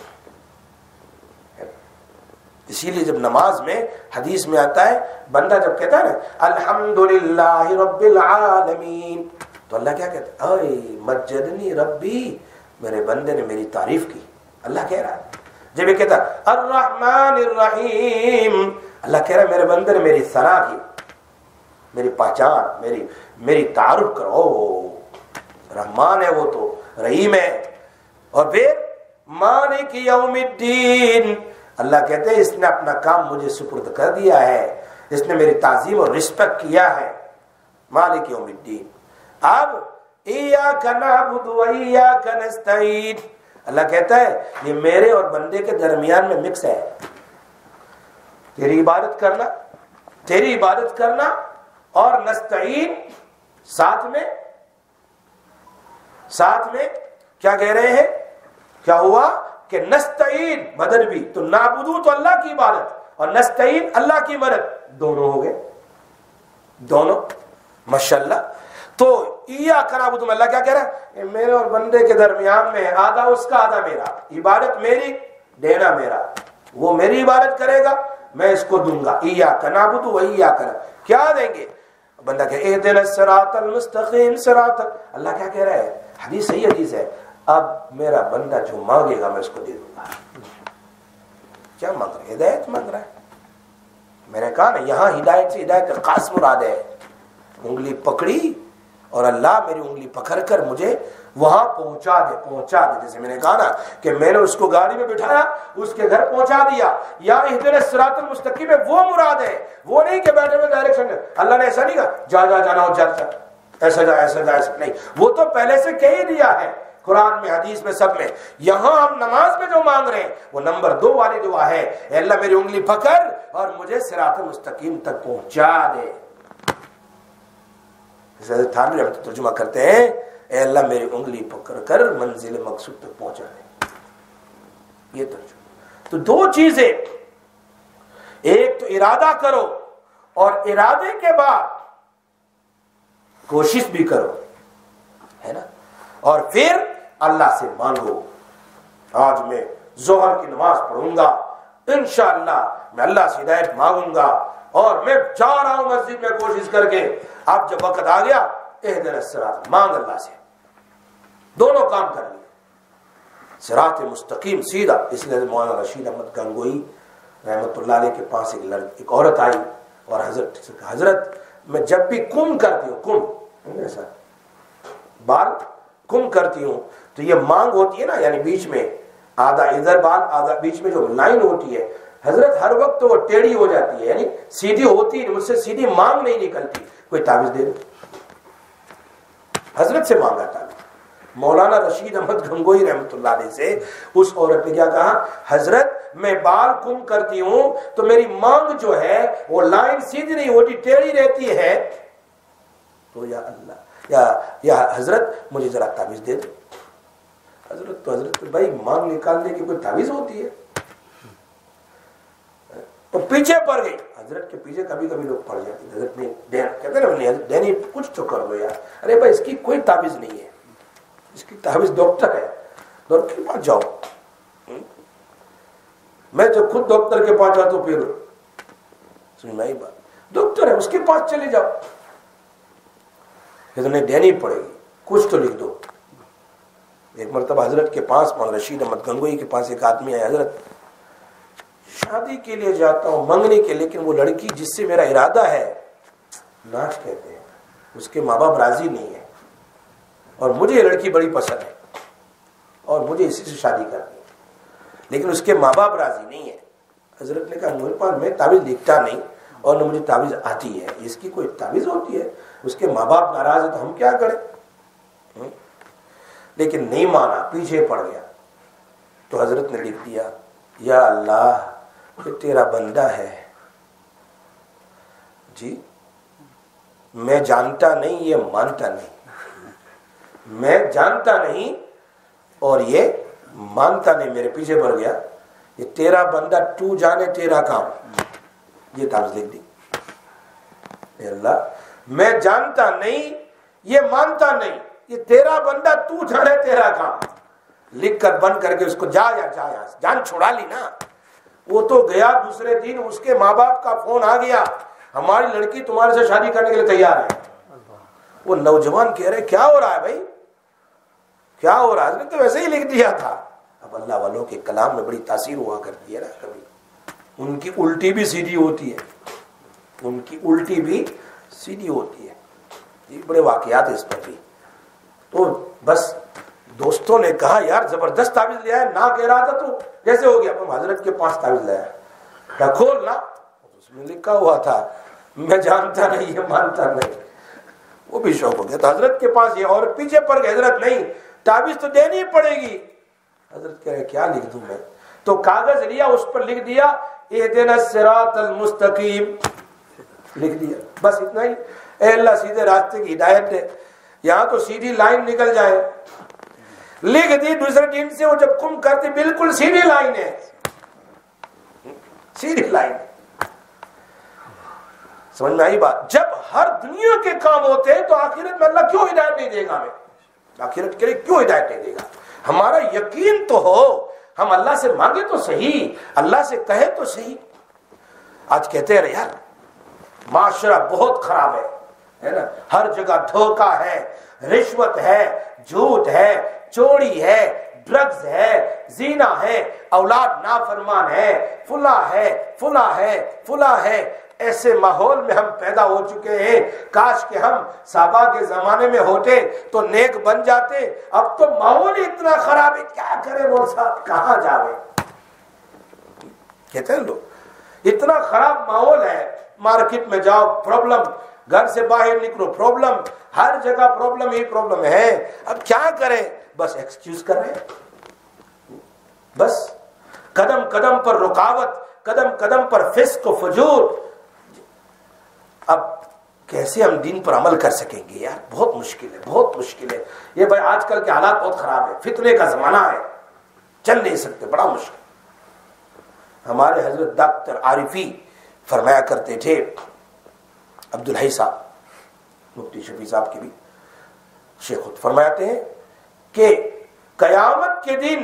اسی لیے جب نماز میں حدیث میں آتا ہے، بندہ جب کہتا ہے نا الحمدللہ رب العالمین، تو اللہ کیا کہتا ہے؟ اے مجدنی ربی، میرے بندے نے میری تعریف کی، اللہ کہہ رہا ہے۔ جب یہ کہتا ہے الرحمن الرحیم، اللہ کہہ رہا ہے میرے بندے نے میری ثنا کی، میری پہچان، میری میری تعارف کرو، رحمان ہے وہ تو رحیم ہے۔ اور پھر مالک یوم الدین، اللہ کہتے ہیں اس نے اپنا کام مجھے سپرد کر دیا ہے، اس نے میری تعظیم اور رسپیکٹ کیا ہے، مالک یوم الدین۔ اب ایاک نعبد و ایاک نستعین، اللہ کہتا ہے یہ میرے اور بندے کے درمیان میں مکس ہے، تیری عبادت کرنا تیری عبادت کرنا اور نستعین ساتھ میں ساتھ میں کیا کہہ رہے ہیں؟ کیا ہوا کہ نستعین بدل بھی، تو نعبدو تو اللہ کی عبادت اور نستعین اللہ کی مدد، دونوں ہو گئے، دونوں ماشاءاللہ۔ تو ایاک نعبد میں اللہ کیا کہہ رہا ہے؟ میرے اور بندے کے درمیان میں آدھا اس کا آدھا میرا، عبادت میری دینا میرا، وہ میری عبادت کرے گا میں اس کو دوں گا۔ ایاک نعبد و ایاک نستعین، کیا دیں گے؟ بندہ کہ اہدنا الصراط المستقیم صراط، اللہ کیا کہہ رہا ہے؟ حدیث صحیح حدیث ہے، اب میرا بندہ جو مانگے گا میں اس کو دے دوں گا۔ کیا مانگ رہا ہے؟ ہدایت مانگ رہا ہے۔ میں نے کہا نا یہاں ہدایت سے ہدایت کا خاص مراد ہے، انگلی پکڑی اور اللہ میری انگلی پکڑ کر مجھے وہاں پہنچا دے پہنچا دے جیسے میں نے کہا نا کہ میں نے اس کو گاڑی میں بٹھایا، اس کے گھر پہنچا دیا، یا اہدنا الصراط المستقیم میں وہ مراد ہے، وہ نہیں کہ بیٹھے میں ڈائریکشن، اللہ نے ایسا نہیں کہا جا جا جانا ہو جا جا، ایسا جا ایسا جا ایسا نہیں، وہ تو پہلے سے کہہ ہی دیا ہے قرآن میں، حدیث میں، سب میں۔ یہاں ہم نماز میں جو مانگ رہے ہیں وہ نمبر دو والی دعا ہے، اے اللہ میری انگلی پکڑ اور مجھے صراط مستقیم تک پہنچا دے۔ حضرت تھانوی رحمۃ ترجمہ کرتے ہیں، اے اللہ میری انگلی پکڑ کر منزل مقصود تک پہنچا دے۔ یہ ترجمہ۔ تو دو چیزیں، ایک تو ارادہ کرو اور ارادے کے بعد کوشش بھی کرو، ہے نا، اور پھر اللہ سے مانگو۔ آج میں ظہر کی نماز پڑھوں گا، انشاءاللہ میں اللہ سے ہدایت مانگوں گا، اور میں جا رہا ہوں مسجد میں کوشش کر کے، اب جب وقت آ گیا اہدنا الصراط، مانگ اللہ سے، دونوں کام کر لیے، صراط مستقیم سیدھا۔ اس لیے مولانا رشید احمد گنگوئی رحمت اللہ علیہ کے پاس ایک لڑکی ایک عورت آئی اور حضرت سے کہا، حضرت میں جب بھی کم کرتی ہوں، کم ایسا بال کم کرتی ہوں تو یہ مانگ ہوتی ہے نا، یعنی بیچ میں آدھا ادھر بال آدھا بیچ میں جو لائن ہوتی ہے، حضرت ہر وقت تو وہ ٹیڑھی ہو جاتی ہے، یعنی سیدھی ہوتی، مجھ سے سیدھی مانگ نہیں نکلتی، کوئی تعویذ دے دو۔ حضرت سے مانگا تعویذ، مولانا رشید احمد گنگوئی رحمت اللہ علیہ سے۔ اس عورت نے کیا کہا، حضرت میں بال کم کرتی ہوں تو میری مانگ جو ہے وہ لائن سیدھی نہیں ہوتی، ٹیڑھی رہتی ہے، تو یا اللہ یا یا حضرت مجھے ذرا تعویذ دے دو۔ حضرت تو حضرت بھائی مانگ نکالنے کی کوئی تعویذ ہوتی ہے؟ تو پیچھے پڑ گئی، حضرت کے پیچھے کبھی کبھی لوگ پڑ جاتے ہیں، حضرت نے کہتے ہیں نا دینی کچھ تو کر دو یار، ارے بھائی اس کی کوئی تعویذ نہیں ہے، اس کی تعویذ ڈاکٹر ہے، ڈاکٹر کے پاس جاؤ۔ میں جو خود ڈاکٹر کے پاس جاتا ہوں پھر سمجھ میں آئی بات، ڈاکٹر ہے اس کے پاس چلے جاؤ، پھر تمہیں دینی پڑے گی، کچھ تو لکھ دو۔ ایک مرتبہ حضرت کے پاس مولانا رشید احمد گنگوئی کے پاس ایک آدمی آیا، حضرت شادی کے لیے جاتا ہوں منگنے کے، لیکن وہ لڑکی جس سے میرا ارادہ ہے ناش کہتے ہیں، اس کے ماں باپ راضی نہیں ہے، اور مجھے یہ لڑکی بڑی پسند ہے اور مجھے اسی سے شادی کرنی ہے، لیکن اس کے ماں باپ راضی نہیں ہے۔ حضرت نے کہا میرے پاس میں تعویذ لکھتا نہیں اور نہ مجھے تعویذ آتی ہے، اس کی کوئی تعویذ ہوتی ہے؟ اس کے ماں باپ ناراض ہے تو ہم کیا کریں؟ لیکن نہیں مانا، پیچھے پڑ گیا، تو حضرت نے لکھ دیا، یا اللہ یہ تیرا بندہ ہے جی، میں جانتا نہیں یہ مانتا نہیں، میں جانتا نہیں اور یہ مانتا نہیں، میرے پیچھے پڑ گیا، یہ تیرا بندہ تو جانے تیرا کام، یہ تعویذ لکھ دی۔ اے اللہ میں جانتا نہیں یہ مانتا نہیں، یہ تیرا بندہ تو جانے تیرا کام، لکھ کر بند کر کے اس کو جا یا جا یا جان چھڑا لی نا۔ وہ تو گیا، دوسرے دن اس کے ماں باپ کا فون آ گیا، ہماری لڑکی تمہارے سے شادی کرنے کے لیے تیار ہے۔ وہ نوجوان کہہ رہے کیا ہو رہا ہے بھائی، کیا ہو رہا ہے؟ تو ویسے ہی لکھ دیا تھا۔ اب اللہ والوں کے کلام میں بڑی تاثیر ہوا کرتی ہے نا، کبھی ان کی الٹی بھی سیدھی ہوتی ہے، ان کی الٹی بھی سیدھی ہوتی ہے، یہ بڑے واقعات اس پر بھی۔ تو بس دوستوں نے کہا یار زبردست تعویذ لیا ہے، نہ کہہ رہا تھا تو جیسے ہو گیا، تم حضرت کے پاس تعویذ لایا، کیا کھولنا، اس میں لکھا ہوا تھا میں جانتا نہیں یہ مانتا نہیں، وہ بھی شوق ہو گیا، تو حضرت کے پاس یہ، اور پیچھے پڑ گئے، حضرت نہیں تعویذ تو دینی پڑے گی۔ حضرت کہہ رہے کیا لکھ دوں میں؟ تو کاغذ لیا، اس پر لکھ دیا اہدنا الصراط المستقیم، لکھ دیا، بس اتنا ہی، اے اللہ سیدھے راستے کی ہدایت دے، یہاں تو سیدھی لائن نکل جائے، لکھ دی۔ دوسرے دن سے وہ جب کم کرتی بالکل سیدھی لائن ہے، سیدھی لائن، سمجھ میں آئی بات؟ جب ہر دنیا کے کام ہوتے ہیں تو آخرت میں اللہ کیوں ہدایت نہیں دے گا ہمیں؟ آخرت کے لیے کیوں ہدایت نہیں دے گا؟ ہمارا یقین تو ہو، ہم اللہ سے مانگے تو صحیح، اللہ سے کہے تو صحیح۔ آج کہتے ہیں یار معاشرہ بہت خراب ہے، ہے نا، ہر جگہ دھوکہ ہے، رشوت ہے، جھوٹ ہے، چوری ہے، ڈرگز ہے، زنا ہے، اولاد نافرمان ہے، فلاں ہے فلاں ہے فلاں ہے۔ ایسے ماحول میں ہم پیدا ہو چکے ہیں، کاش کہ ہم صحابہ کے زمانے میں ہوتے تو نیک بن جاتے، اب تو ماحول ہی اتنا خراب ہے، کیا کرے وہ صاحب، کہاں جاوے؟ کہتے ہیں لوگ اتنا خراب ماحول ہے، مارکیٹ میں جاؤ پرابلم، گھر سے باہر نکلو پرابلم، ہر جگہ پرابلم ہی پرابلم ہے. اب کیا کریں؟ بس ایکسکیوز کر رہے ہیں. بس قدم قدم پر رکاوٹ، قدم قدم پر فسق و فجور. اب کیسے ہم دین پر عمل کر سکیں گے یار؟ بہت مشکل ہے، بہت مشکل ہے. یہ بھائی آج کل کے حالات بہت خراب ہے، فتنے کا زمانہ ہے، چل نہیں سکتے، بڑا مشکل. ہمارے حضرت ڈاکٹر عارفی فرمایا کرتے تھے، عبدالحی صاحب مفتی شفیع صاحب کے بھی شیخ خود فرماتے ہیں کہ قیامت کے دن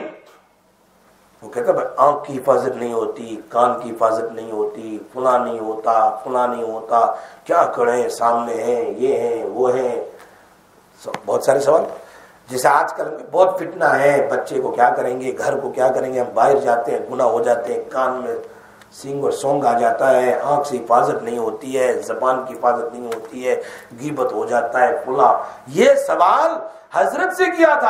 وہ کہتا ہے آنکھ کی حفاظت نہیں ہوتی، کان کی حفاظت نہیں ہوتی، فلاں نہیں ہوتا، فلاں نہیں ہوتا، کیا کریں، سامنے ہیں، یہ ہیں، وہ ہیں، بہت سارے سوال. جیسے آج کل بہت فتنہ ہے، بچے کو کیا کریں گے، گھر کو کیا کریں گے، ہم باہر جاتے ہیں گناہ ہو جاتے ہیں، کان میں سینگ اور سونگ آ جاتا ہے، آنکھ سے حفاظت نہیں ہوتی ہے، زبان کی حفاظت نہیں ہوتی ہے، غیبت ہو جاتا ہے، فلاں. یہ سوال حضرت سے کیا تھا.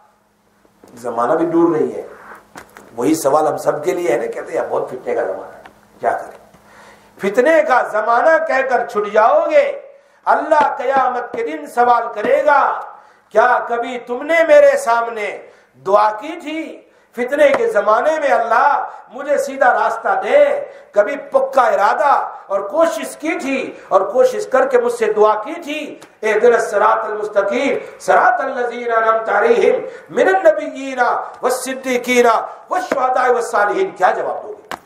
زمانہ بھی دور نہیں ہے، وہی سوال ہم سب کے لیے ہے نا. کہتے ہیں بہت فتنے کا زمانہ ہے، کیا کریں. فتنے کا زمانہ کہہ کر چھٹ جاؤ گے، اللہ قیامت کے دن سوال کرے گا، کیا کبھی تم نے میرے سامنے دعا کی تھی فتنے کے زمانے میں اللہ مجھے سیدھا راستہ دے؟ کبھی پکا ارادہ اور کوشش کی تھی اور کوشش کر کے مجھ سے دعا کی تھی اہدنا الصراط المستقیم صراط الذین انعمت علیہم من النبیین والصدیقین والشہداء والصالحین؟ کیا جواب دو گے؟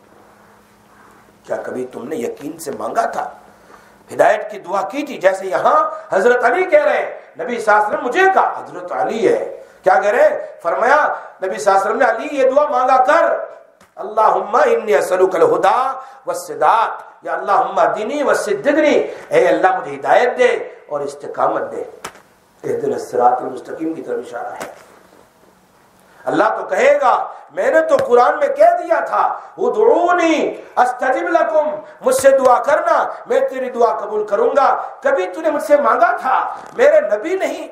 کیا کبھی تم نے یقین سے مانگا تھا، ہدایت کی دعا کی تھی؟ جیسے یہاں حضرت علی کہہ رہے ہیں، نبی صلی اللہ علیہ وسلم مجھے کہا، حضرت علی ہے کیا کہہ رہے ہیں؟ فرمایا نبی صلی اللہ علیہ وسلم نے علی یہ دعا مانگا کر، اللہم انی اسألک الہدی والسداد، یا اللہم اہدنی وسددنی، اے اللہ مجھے ہدایت دے اور استقامت دے. اہدنا الصراط المستقیم کی طرف اشارہ ہے. اللہ تو کہے گا میں نے تو قرآن میں کہہ دیا تھا ادعونی استجب لکم، مجھ سے دعا کرنا میں تیری دعا قبول کروں گا. کبھی تو نے مجھ سے مانگا تھا؟ میرے نبی نہیں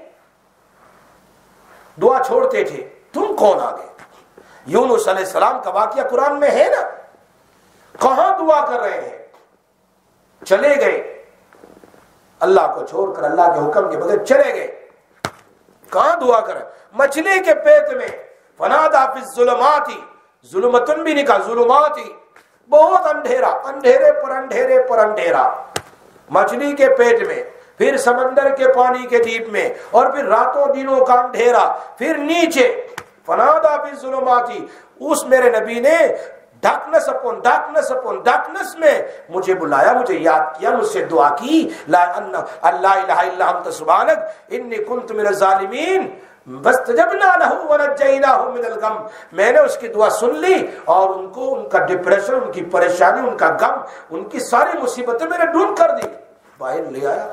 دعا چھوڑتے تھے، تم کون آ گئے؟ یونس علیہ السلام کا واقعہ قرآن میں ہے نا، کہاں دعا کر رہے ہیں، چلے گئے اللہ کو چھوڑ کر، اللہ کے حکم کے بغیر چلے گئے. کہاں دعا کر رہے؟ مچھلی کے پیٹ میں. فنادا فی الظلمات، ظلمتن بھی نکا، ظلمات، بہت اندھیرا، اندھیرے پر اندھیرے پر اندھیرا، مچھلی کے پیٹ میں، پھر سمندر کے پانی کے ڈیپ میں، اور پھر راتوں دنوں کا اندھیرا، پھر نیچے. فنادا فی الظلمات، اس میرے نبی نے darkness upon darkness upon darkness میں مجھے بلایا، مجھے یاد کیا، مجھ سے دعا کی، لا اللہ الہ الا انت سبحانک انی کنت من الظالمین فاستجبنا له ونجیناہ من الغم. میں نے اس کی دعا سن لی اور ان کو ان کا ڈپریشن، ان کی پریشانی، ان کا غم، ان کی ساری مصیبتیں میں نے دور کر دی، باہر لے آیا،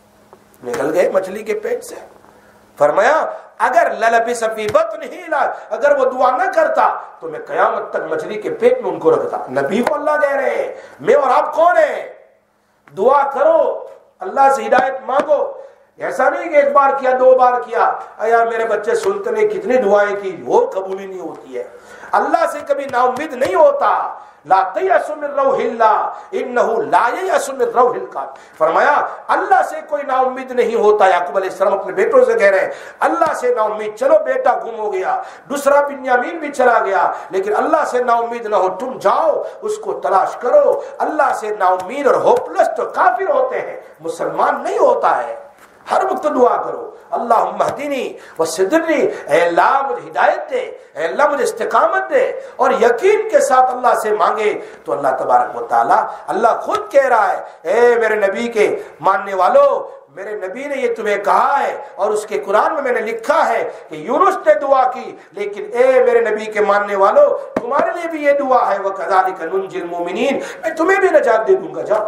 نکل گئے مچھلی کے پیٹ سے. فرمایا اگر للبس فی بطنہ، اگر وہ دعا نہ کرتا تو میں قیامت تک مچھلی کے پیٹ میں ان کو رکھتا. نبی کو اللہ کہہ رہے ہیں، میں اور آپ کون ہیں؟ دعا کرو، اللہ سے ہدایت مانگو. ایسا نہیں کہ ایک بار کیا، دو بار کیا، ایا میرے بچے سنتے نے کتنی دعائیں کی، وہ قبول ہی نہیں ہوتی ہے. اللہ سے کبھی نا امید نہیں ہوتا. لا تیأس من روح اللہ انہ لا ییأس من روح القادر. فرمایا اللہ سے کوئی نا امید نہیں ہوتا. یعقوب علیہ السلام اپنے بیٹوں سے کہہ رہے ہیں اللہ سے نا امید، چلو بیٹا گم ہو گیا، دوسرا بنیامین بھی چلا گیا، لیکن اللہ سے نا امید نہ ہو، تم جاؤ اس کو تلاش کرو. اللہ سے نا امید اور ہوپلس تو کافر ہوتے ہیں، مسلمان نہیں ہوتا ہے. ہر وقت دعا کرو اللہم اہدنی وسددنی، اے اللہ مجھے ہدایت دے، اے اللہ مجھے استقامت دے. اور یقین کے ساتھ اللہ سے مانگے تو اللہ تبارک و تعالی، اللہ خود کہہ رہا ہے اے میرے نبی کے ماننے والوں، میرے نبی نے یہ تمہیں کہا ہے اور اس کے قرآن میں میں نے لکھا ہے کہ یونس نے دعا کی، لیکن اے میرے نبی کے ماننے والوں تمہارے لیے بھی یہ دعا ہے وَكَذَلِكَ نُنْجِي الْمُؤْمِنِينَ، میں تمہیں بھی نجات دے دوں گا. جاؤ،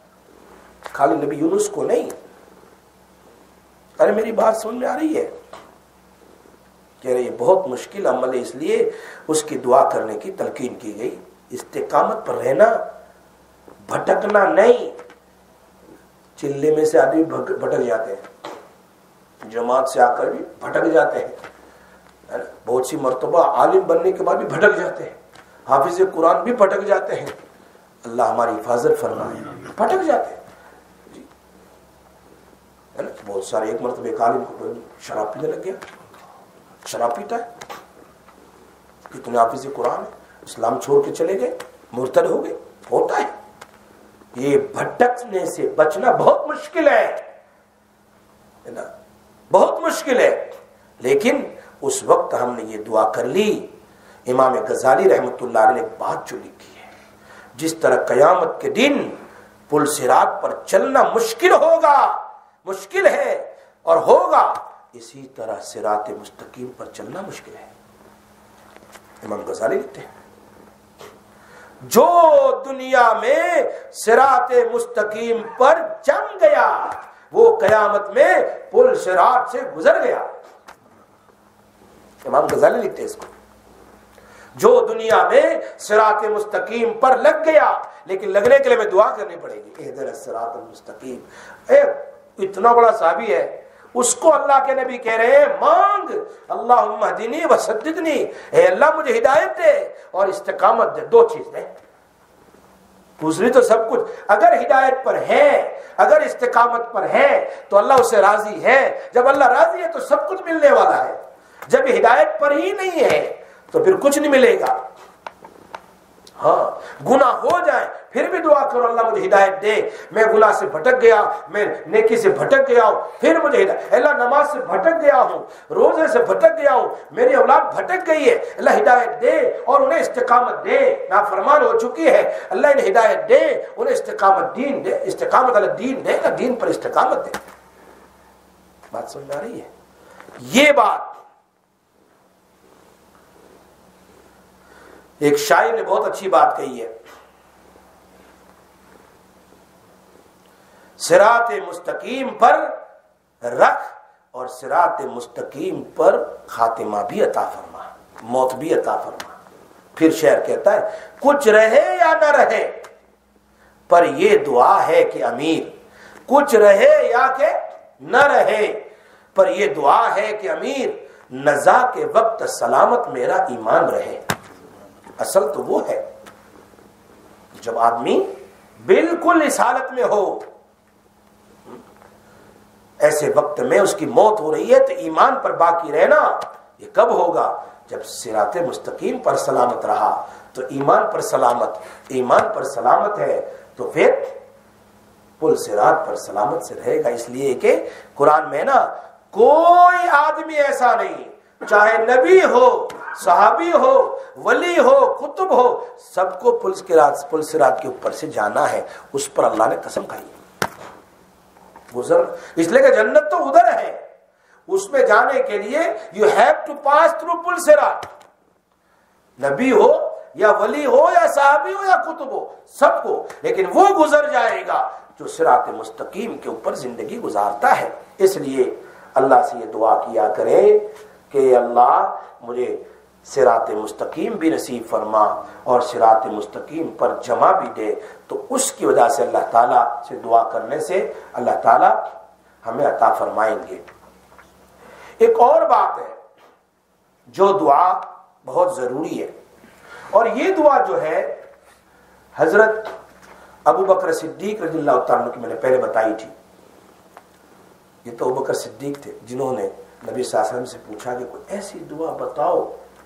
خالی نبی یونس کو نہیں. ارے میری بات سن میں آ رہی ہے؟ کہہ رہے یہ بہت مشکل عمل ہے، اس لیے اس کی دعا کرنے کی تلقین کی گئی. استقامت پر رہنا، بھٹکنا نہیں. چلے میں سے آدمی بھٹک جاتے ہیں، جماعت سے آ کر بھی بھٹک جاتے ہیں، بہت سی مرتبہ عالم بننے کے بعد بھی بھٹک جاتے ہیں، حافظ قرآن بھی بھٹک جاتے ہیں. اللہ ہماری حفاظت فرمائے، بھٹک جاتے ہیں. بہت سارے ایک مرتبہ ایک عالم کو شراب پینے لگ گیا، شراب پیتا ہے، کتنے حافظ قرآن ہے، اسلام چھوڑ کے چلے گئے، مرتد ہو گئے، ہوتا ہے۔ یہ بھٹکنے سے بچنا بہت مشکل ہے نا، بہت مشکل ہے، لیکن اس وقت ہم نے یہ دعا کر لی۔ امام غزالی رحمۃ اللہ علیہ نے بات جو لکھی ہے، جس طرح قیامت کے دن پل صراط پر چلنا مشکل ہوگا، مشکل ہے اور ہوگا، اسی طرح صراط مستقیم پر چلنا مشکل ہے۔ امام غزالی لکھتے ہیں جو دنیا میں صراط مستقیم پر جم گیا وہ قیامت میں پل صراط سے گزر گیا۔ امام غزالی لکھتے ہیں اس کو، جو دنیا میں صراط مستقیم پر لگ گیا، لیکن لگنے کے لیے میں دعا کرنی پڑے گی، اہدنا الصراط المستقیم۔ اے اتنا بڑا صحابی ہے، اس کو اللہ کے نبی کہہ رہے ہیں مانگ اللہم اہدنی وسددنی، اے اللہ مجھے ہدایت دے اور استقامت دے، دو چیز دے، دوسری تو سب کچھ۔ اگر ہدایت پر ہے، اگر استقامت پر ہے تو اللہ اسے راضی ہے، جب اللہ راضی ہے تو سب کچھ ملنے والا ہے، جب ہدایت پر ہی نہیں ہے تو پھر کچھ نہیں ملے گا۔ ہاں گناہ ہو جائیں پھر بھی دعا کرو اللہ مجھے ہدایت دے، میں گناہ سے بھٹک گیا، میں نیکی سے بھٹک گیا ہوں، پھر مجھے ہدایت، اللہ نماز سے بھٹک گیا ہوں، روزے سے بھٹک گیا ہوں، میری اولاد بھٹک گئی ہے، اللہ ہدایت دے اور انہیں استقامت دے، نافرمان ہو چکی ہے، اللہ انہیں ہدایت دے، انہیں استقامت دین دے، استقامت علی دین دے نا، دین پر استقامت دے۔ بات سمجھ آ رہی ہے؟ یہ بات ایک شاعر نے بہت اچھی بات کہی ہے، صراط مستقیم پر رکھ اور صراط مستقیم پر خاتمہ بھی عطا فرما، موت بھی عطا فرما۔ پھر شعر کہتا ہے کچھ رہے یا نہ رہے پر یہ دعا ہے کہ امیر، کچھ رہے یا کہ نہ رہے پر یہ دعا ہے کہ امیر، نزا کے وقت سلامت میرا ایمان رہے۔ اصل تو وہ ہے جب آدمی بالکل اس حالت میں ہو، ایسے وقت میں اس کی موت ہو رہی ہے تو ایمان پر باقی رہنا، یہ کب ہوگا؟ جب صراط مستقیم پر سلامت رہا تو ایمان پر سلامت، ایمان پر سلامت ہے تو پھر پل صراط پر سلامت سے رہے گا۔ اس لیے کہ قرآن میں نا کوئی آدمی ایسا نہیں، چاہے نبی ہو، صحابی ہو، ولی ہو، کتب ہو، سب کو پل صراط پل صراط کے اوپر سے جانا ہے، اس پر اللہ نے قسم کھائی گزر، اس لیے کہ جنت تو ادھر ہے، اس میں جانے کے لیے you have to pass through پل صراط، نبی ہو یا ولی ہو یا صحابی ہو یا کتب ہو، سب کو، لیکن وہ گزر جائے گا جو صراط مستقیم کے اوپر زندگی گزارتا ہے۔ اس لیے اللہ سے یہ دعا کیا کرے کہ اللہ مجھے صراط مستقیم بھی نصیب فرما اور صراط مستقیم پر جمع بھی دے، تو اس کی وجہ سے اللہ تعالیٰ سے دعا کرنے سے اللہ تعالیٰ ہمیں عطا فرمائیں گے۔ ایک اور بات ہے جو دعا بہت ضروری ہے، اور یہ دعا جو ہے حضرت ابو بکر صدیق رضی اللہ تعالیٰ عنہ کی میں نے پہلے بتائی تھی۔ یہ تو ابو بکر صدیق تھے جنہوں نے نبی صلی اللہ علیہ وسلم سے پوچھا کہ کوئی ایسی دعا بتاؤ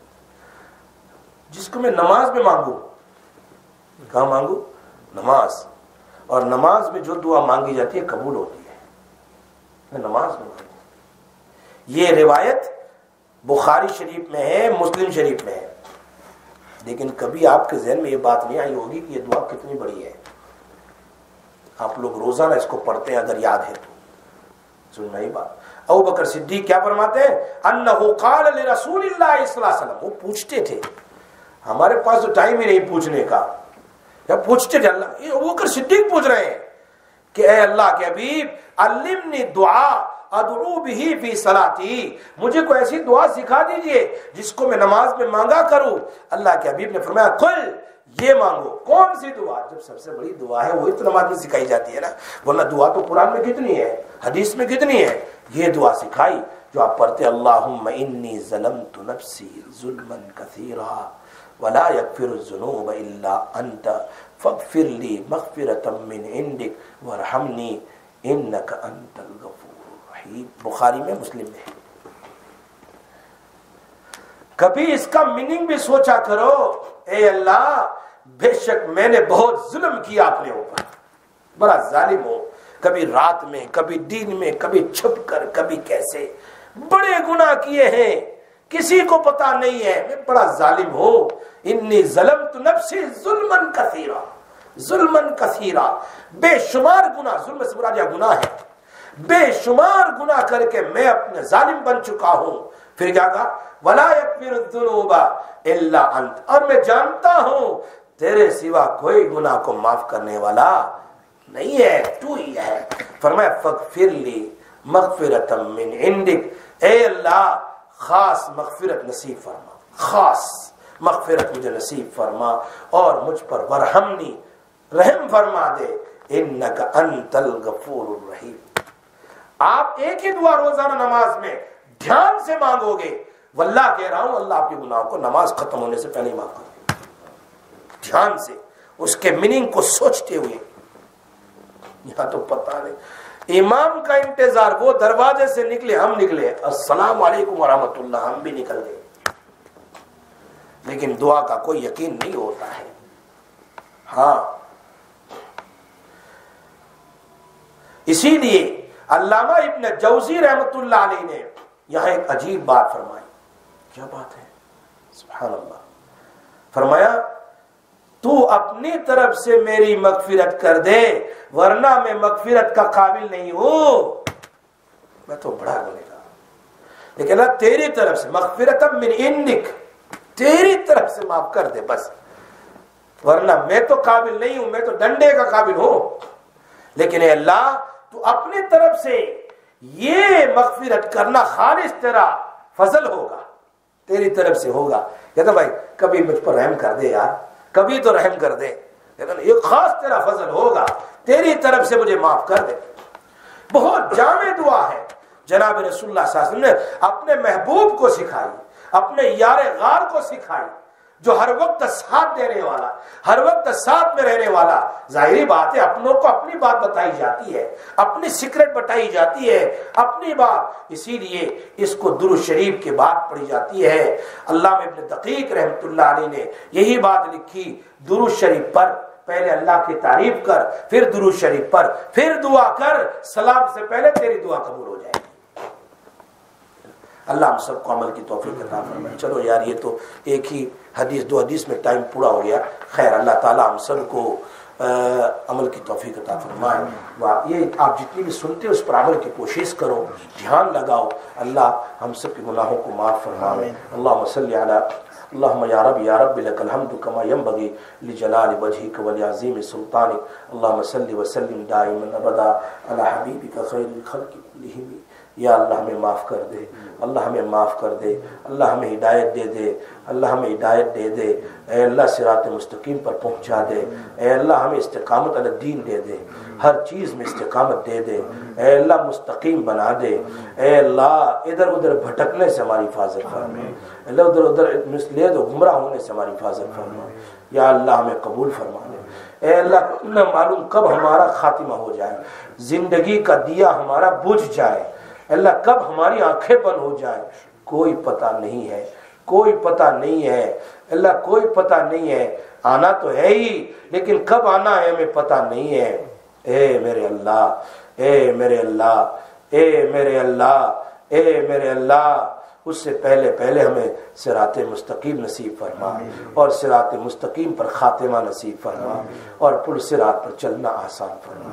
جس کو میں نماز میں مانگوں۔ کہاں مانگوں؟ نماز، اور نماز میں جو دعا مانگی جاتی ہے قبول ہوتی ہے، میں نماز میں مانگوں۔ یہ روایت بخاری شریف میں ہے، مسلم شریف میں ہے، لیکن کبھی آپ کے ذہن میں یہ بات نہیں آئی ہوگی کہ یہ دعا کتنی بڑی ہے۔ آپ لوگ روزانہ اس کو پڑھتے ہیں اگر یاد ہے تو، سننا ہی بات۔ ابو بکر صدیق کیا فرماتے ہیں؟ انہو قال لرسول اللہ صلی اللہ علیہ وسلم، وہ پوچھتے تھے، ہمارے پاس تو ٹائم ہی نہیں پوچھنے کا، جب پوچھتے تھے اللہ، یہ ابو بکر صدیق پوچھ رہے ہیں کہ اے اللہ کے حبیب علمنی دعا ادعو بہی فی صلاتی، مجھے کوئی ایسی دعا سکھا دیجئے جس کو میں نماز میں مانگا کروں۔ اللہ کے حبیب نے فرمایا قل، یہ مانگو۔ کون سی دعا؟ جب سب سے بڑی دعا ہے وہی تو نماز میں سکھائی جاتی ہے نا، ورنہ دعا تو قرآن میں کتنی ہے، حدیث میں کتنی ہے، یہ دعا سکھائی جو آپ پڑھتے اللہم انی ظلمت نفسی ظلما کثیرا ولا یغفر الذنوب الا انت فاغفر لی مغفرۃ من عندک وارحمنی انک انت الغفور الرحیم۔ بھائی بخاری میں مسلم میں ہے. کبھی اس کا میننگ بھی سوچا کرو. اے اللہ بے شک میں نے بہت ظلم کیا اپنے اوپر, بڑا ظالم ہو, کبھی رات میں کبھی دن میں کبھی چھپ کر کبھی کیسے, بڑے گناہ کیے ہیں, کسی کو پتا نہیں ہے, میں بڑا ظالم ہوں. انی ظلمت نفسی ظلما کثیرا, ظلما کثیرا, بے شمار گناہ, ظلم سے مراد گناہ ہے, بے شمار گناہ کر کے میں اپنے ظالم بن چکا ہوں. پھر کیا کہا, ولا یغفر الذنوب الا انت, اور میں جانتا ہوں تیرے سوا کوئی گناہ کو معاف کرنے والا نہیں ہے, تو ہی ہے. فرمایا فاغفر لی مغفرۃ من عندک, اے اللہ خاص مغفرت نصیب فرما, خاص مغفرت مجھے نصیب فرما اور مجھ پر ورحمنی, رحم فرما دے, انک انت الغفور الرحیم. آپ ایک ہی دعا روزانہ نماز میں دھیان سے مانگو گے, واللہ کہہ رہا ہوں اللہ آپ کے گناہوں کو نماز ختم ہونے سے پہلے ہی معاف کر دے, دھیان سے اس کے میننگ کو سوچتے ہوئے. یہاں تو پتہ نہیں, امام کا انتظار, وہ دروازے سے نکلے ہم نکلے, السلام علیکم ورحمۃ اللہ, ہم بھی نکل گئے, لیکن دعا کا کوئی یقین نہیں ہوتا ہے. ہاں اسی لیے علامہ ابن جوزی رحمۃ اللہ علیہ نے یہاں ایک عجیب بات فرمائی. کیا بات ہے, سبحان اللہ. فرمایا تو اپنی طرف سے میری مغفرت کر دے, ورنہ میں مغفرت کا قابل نہیں ہوں, میں تو بڑا گنہگار, لیکن اللہ تیری طرف سے مغفرت من عندک, تیری طرف سے معاف کر دے بس, ورنہ میں تو قابل نہیں ہوں, میں تو ڈنڈے کا قابل ہوں. لیکن اے اللہ تو اپنی طرف سے یہ مغفرت کرنا خالص تیرا فضل ہوگا, تیری طرف سے ہوگا. کہتا بھائی کبھی مجھ پر رحم کر دے یار, کبھی تو رحم کر دے, لیکن یہ خاص تیرا فضل ہوگا, تیری طرف سے مجھے معاف کر دے. بہت جامع دعا ہے, جناب رسول اللہ صلی اللہ علیہ وسلم نے اپنے محبوب کو سکھائی, اپنے یار غار کو سکھائی, جو ہر وقت ساتھ دینے والا, ہر وقت ساتھ میں رہنے والا. ظاہری بات ہے اپنوں کو اپنی بات بتائی جاتی ہے, اپنی سیکرٹ بتائی جاتی ہے, اپنی بات, اسی لیے اس کو درود شریف کے بعد پڑھی جاتی ہے. علامہ ابن دقیق رحمۃ اللہ علیہ نے یہی بات لکھی, درود شریف پر پہلے اللہ کی تعریف کر, پھر درود شریف پر, پھر دعا کر, سلام سے پہلے تیری دعا قبول ہو جائے گی. اللہ ہم سب کو عمل کی توفیق عطا فرمائے. چلو یار یہ تو ایک ہی حدیث, دو حدیث میں ٹائم پورا ہو گیا. خیر اللہ تعالی ہم سب کو عمل کی توفیق عطا فرمائے. یہ آپ جتنی بھی سنتے ہو اس پر عمل کی کوشش کرو, دھیان لگاؤ. اللہ ہم سب کے گناہوں کو معاف فرمائے. اللہم صلی علی اللہم یا رب یا رب لک الحمد کما ینبغی لجلال وجہک ولعظیم سلطانک. اللہم صلی وسلم دائما ابدا علی حبیبک خیر الخلق کلہم. یا اللہ ہمیں معاف کر دے, اللہ ہمیں معاف کر دے, اللہ ہمیں ہدایت دے دے, اللہ ہمیں ہدایت دے دے. اے اللہ صراط مستقیم پر پہنچا دے, اے اللہ ہمیں استقامت علی الدین دے دے, ہر چیز میں استقامت دے دے. اے اللہ مستقیم بنا دے. اے اللہ ادھر ادھر بھٹکنے سے ہماری حفاظت فرما, اللہ ادھر ادھر مسلید و گمراہ ہونے سے ہماری حفاظت فرما. یا اللہ ہمیں قبول فرما دے. اے اللہ نہ معلوم کب ہمارا خاتمہ ہو جائے, زندگی کا دیا ہمارا بجھ جائے, اللہ کب ہماری آنکھیں بند ہو جائے, کوئی پتہ نہیں ہے, کوئی پتہ نہیں ہے. اللہ کوئی پتہ نہیں ہے, آنا تو ہے ہی لیکن کب آنا ہے ہمیں پتہ نہیں ہے. اے میرے اللہ, اے میرے اللہ, اے میرے اللہ, اے میرے اللہ, اس سے پہلے پہلے ہمیں صراط مستقیم نصیب فرما, اور صراط مستقیم پر خاتمہ نصیب فرما, اور پل صراط پر چلنا آسان فرما.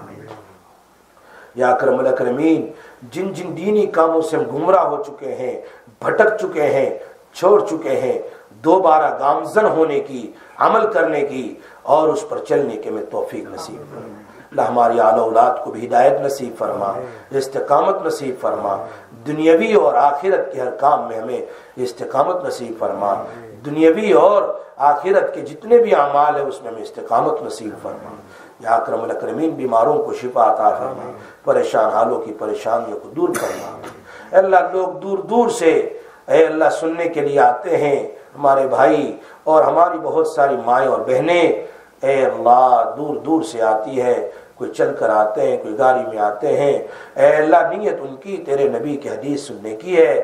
یا اکرم الاکرمین, جن جن دینی کاموں سے ہم گمراہ ہو چکے ہیں, بھٹک چکے ہیں, چھوڑ چکے ہیں, دوبارہ گامزن ہونے کی, عمل کرنے کی اور اس پر چلنے کے میں توفیق نصیب فرما. اللہ ہماری آل اولاد کو بھی ہدایت نصیب فرما, استقامت نصیب فرما, دنیاوی اور آخرت کے ہر کام میں ہمیں استقامت نصیب فرما. دنیاوی اور آخرت کے جتنے بھی اعمال ہیں اس میں ہمیں استقامت نصیب فرما. یا اکرم الاکرمین بیماروں کو شفا عطا فرما, پریشان حالوں کی پریشانیوں کو دور فرما. اے اللہ لوگ دور دور سے اے اللہ سننے کے لیے آتے ہیں, ہمارے بھائی اور ہماری بہت ساری مائیں اور بہنیں اے اللہ دور دور سے آتی ہے, کوئی چل کر آتے ہیں، کوئی گاڑی میں آتے ہیں، اے اللہ نیت ان کی تیرے نبی کی حدیث سننے کی ہے،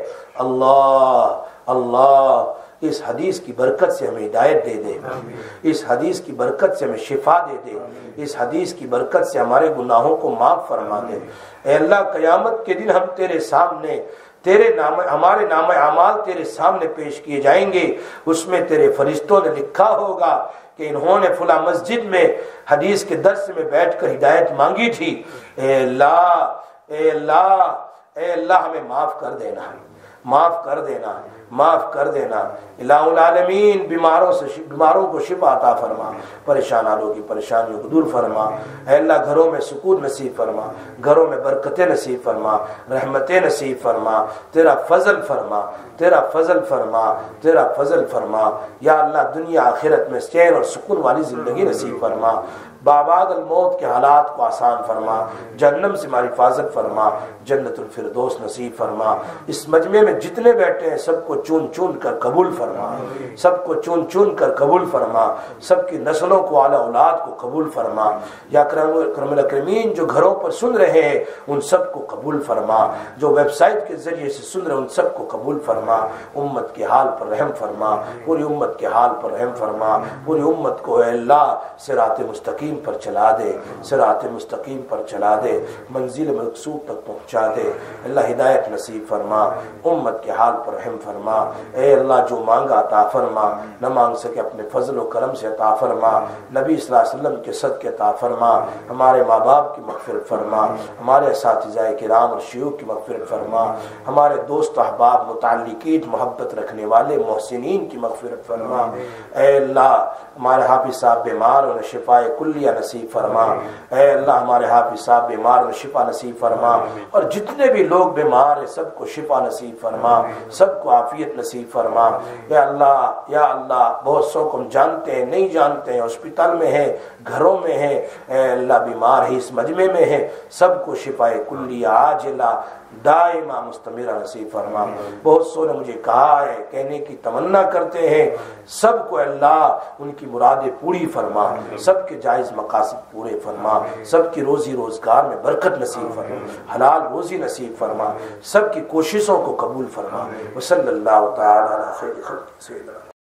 اللہ اللہ اس حدیث کی برکت سے ہمیں ہدایت دے دے، اس حدیث کی برکت سے ہمیں شفا دے دے، اس حدیث کی برکت سے ہمارے گناہوں کو معاف فرما دے۔ اے اللہ قیامت کے دن ہم تیرے سامنے تیرے نام ہمارے نام اعمال تیرے سامنے پیش کیے جائیں گے، اس میں تیرے فرشتوں نے لکھا ہوگا کہ انہوں نے فلاں مسجد میں حدیث کے درس میں بیٹھ کر ہدایت مانگی تھی۔ اے اللہ اے اللہ اے اللہ ہمیں معاف کر دینا، معاف کر دینا، معاف کر دینا۔ الہ العالمین بیماروں سے بیماروں کو شفا عطا فرما، پریشان والوں کی پریشانیوں کو دور فرما۔ اے اللہ گھروں میں سکون نصیب فرما، گھروں میں برکتیں نصیب فرما، رحمتیں نصیب فرما، تیرا فضل فرما، تیرا فضل فرما، تیرا فضل فرما۔ یا اللہ دنیا آخرت میں چین اور سکون والی زندگی نصیب فرما، بعد الموت کے حالات کو آسان فرما، جہنم سے ہماری حفاظت فرما، جنت الفردوس نصیب فرما۔ اس مجمع میں جتنے بیٹھے ہیں سب کو چون چون کر قبول فرما، سب کو چون چون کر قبول فرما، سب کی نسلوں کو اعلی اولاد کو قبول فرما۔ یا اکرم الاکرمین جو گھروں پر سن رہے ہیں ان سب کو قبول فرما، جو ویب سائٹ کے ذریعے سے سن رہے ہیں ان سب کو قبول فرما۔ امت کے حال پر رحم فرما، پوری امت کے حال پر رحم فرما، پوری امت کو اے اللہ صراط مستقیم پر چلا دے، صراط مستقیم پر چلا دے، منزل مقصود تک پہنچا دے۔ اللہ ہدایت نصیب فرما، امت کے حال پر رحم فرما۔ اے اللہ جو مانگا عطا فرما، نہ مانگ سکے اپنے فضل و کرم سے عطا فرما، نبی صلی اللہ علیہ وسلم کے صدقے عطا فرما، ہمارے ماں باپ کی مغفرت فرما، ہمارے اساتذہ کرام اور شیوخ کی مغفرت فرما، ہمارے دوست احباب متعلقین محبت رکھنے والے محسنین کی مغفرت فرما۔ اے اللہ ہمارے حافظ صاحب بیمار اور شفاء کلیہ نصیب فرما، اے اللہ ہمارے حافظ صاحب بیمار اور شفا نصیب فرما، اور جتنے بھی لوگ بیمار ہیں سب کو شفا نصیب فرما، سب کو عافیت نصیب فرما۔ یا اللہ یا اللہ بہت سو کو ہم جانتے ہیں نہیں جانتے ہیں، ہاسپٹل میں ہیں، گھروں میں ہیں، اے اللہ بیمار ہے اس مجمع میں ہے، سب کو شفاء کلیہ عاجلہ دائمہ مستمرہ نصیب فرما۔ بہت سو نے مجھے کہا ہے، کہنے کی تمنا کرتے ہیں، سب کو اللہ ان کی مرادیں پوری فرما، سب کے جائز مقاصد پورے فرما، سب کی روزی روزگار میں برکت نصیب فرما، حلال روزی نصیب فرما، سب کی کوششوں کو قبول فرما۔ وصلی اللہ تعالی علی خیر خلق سیدنا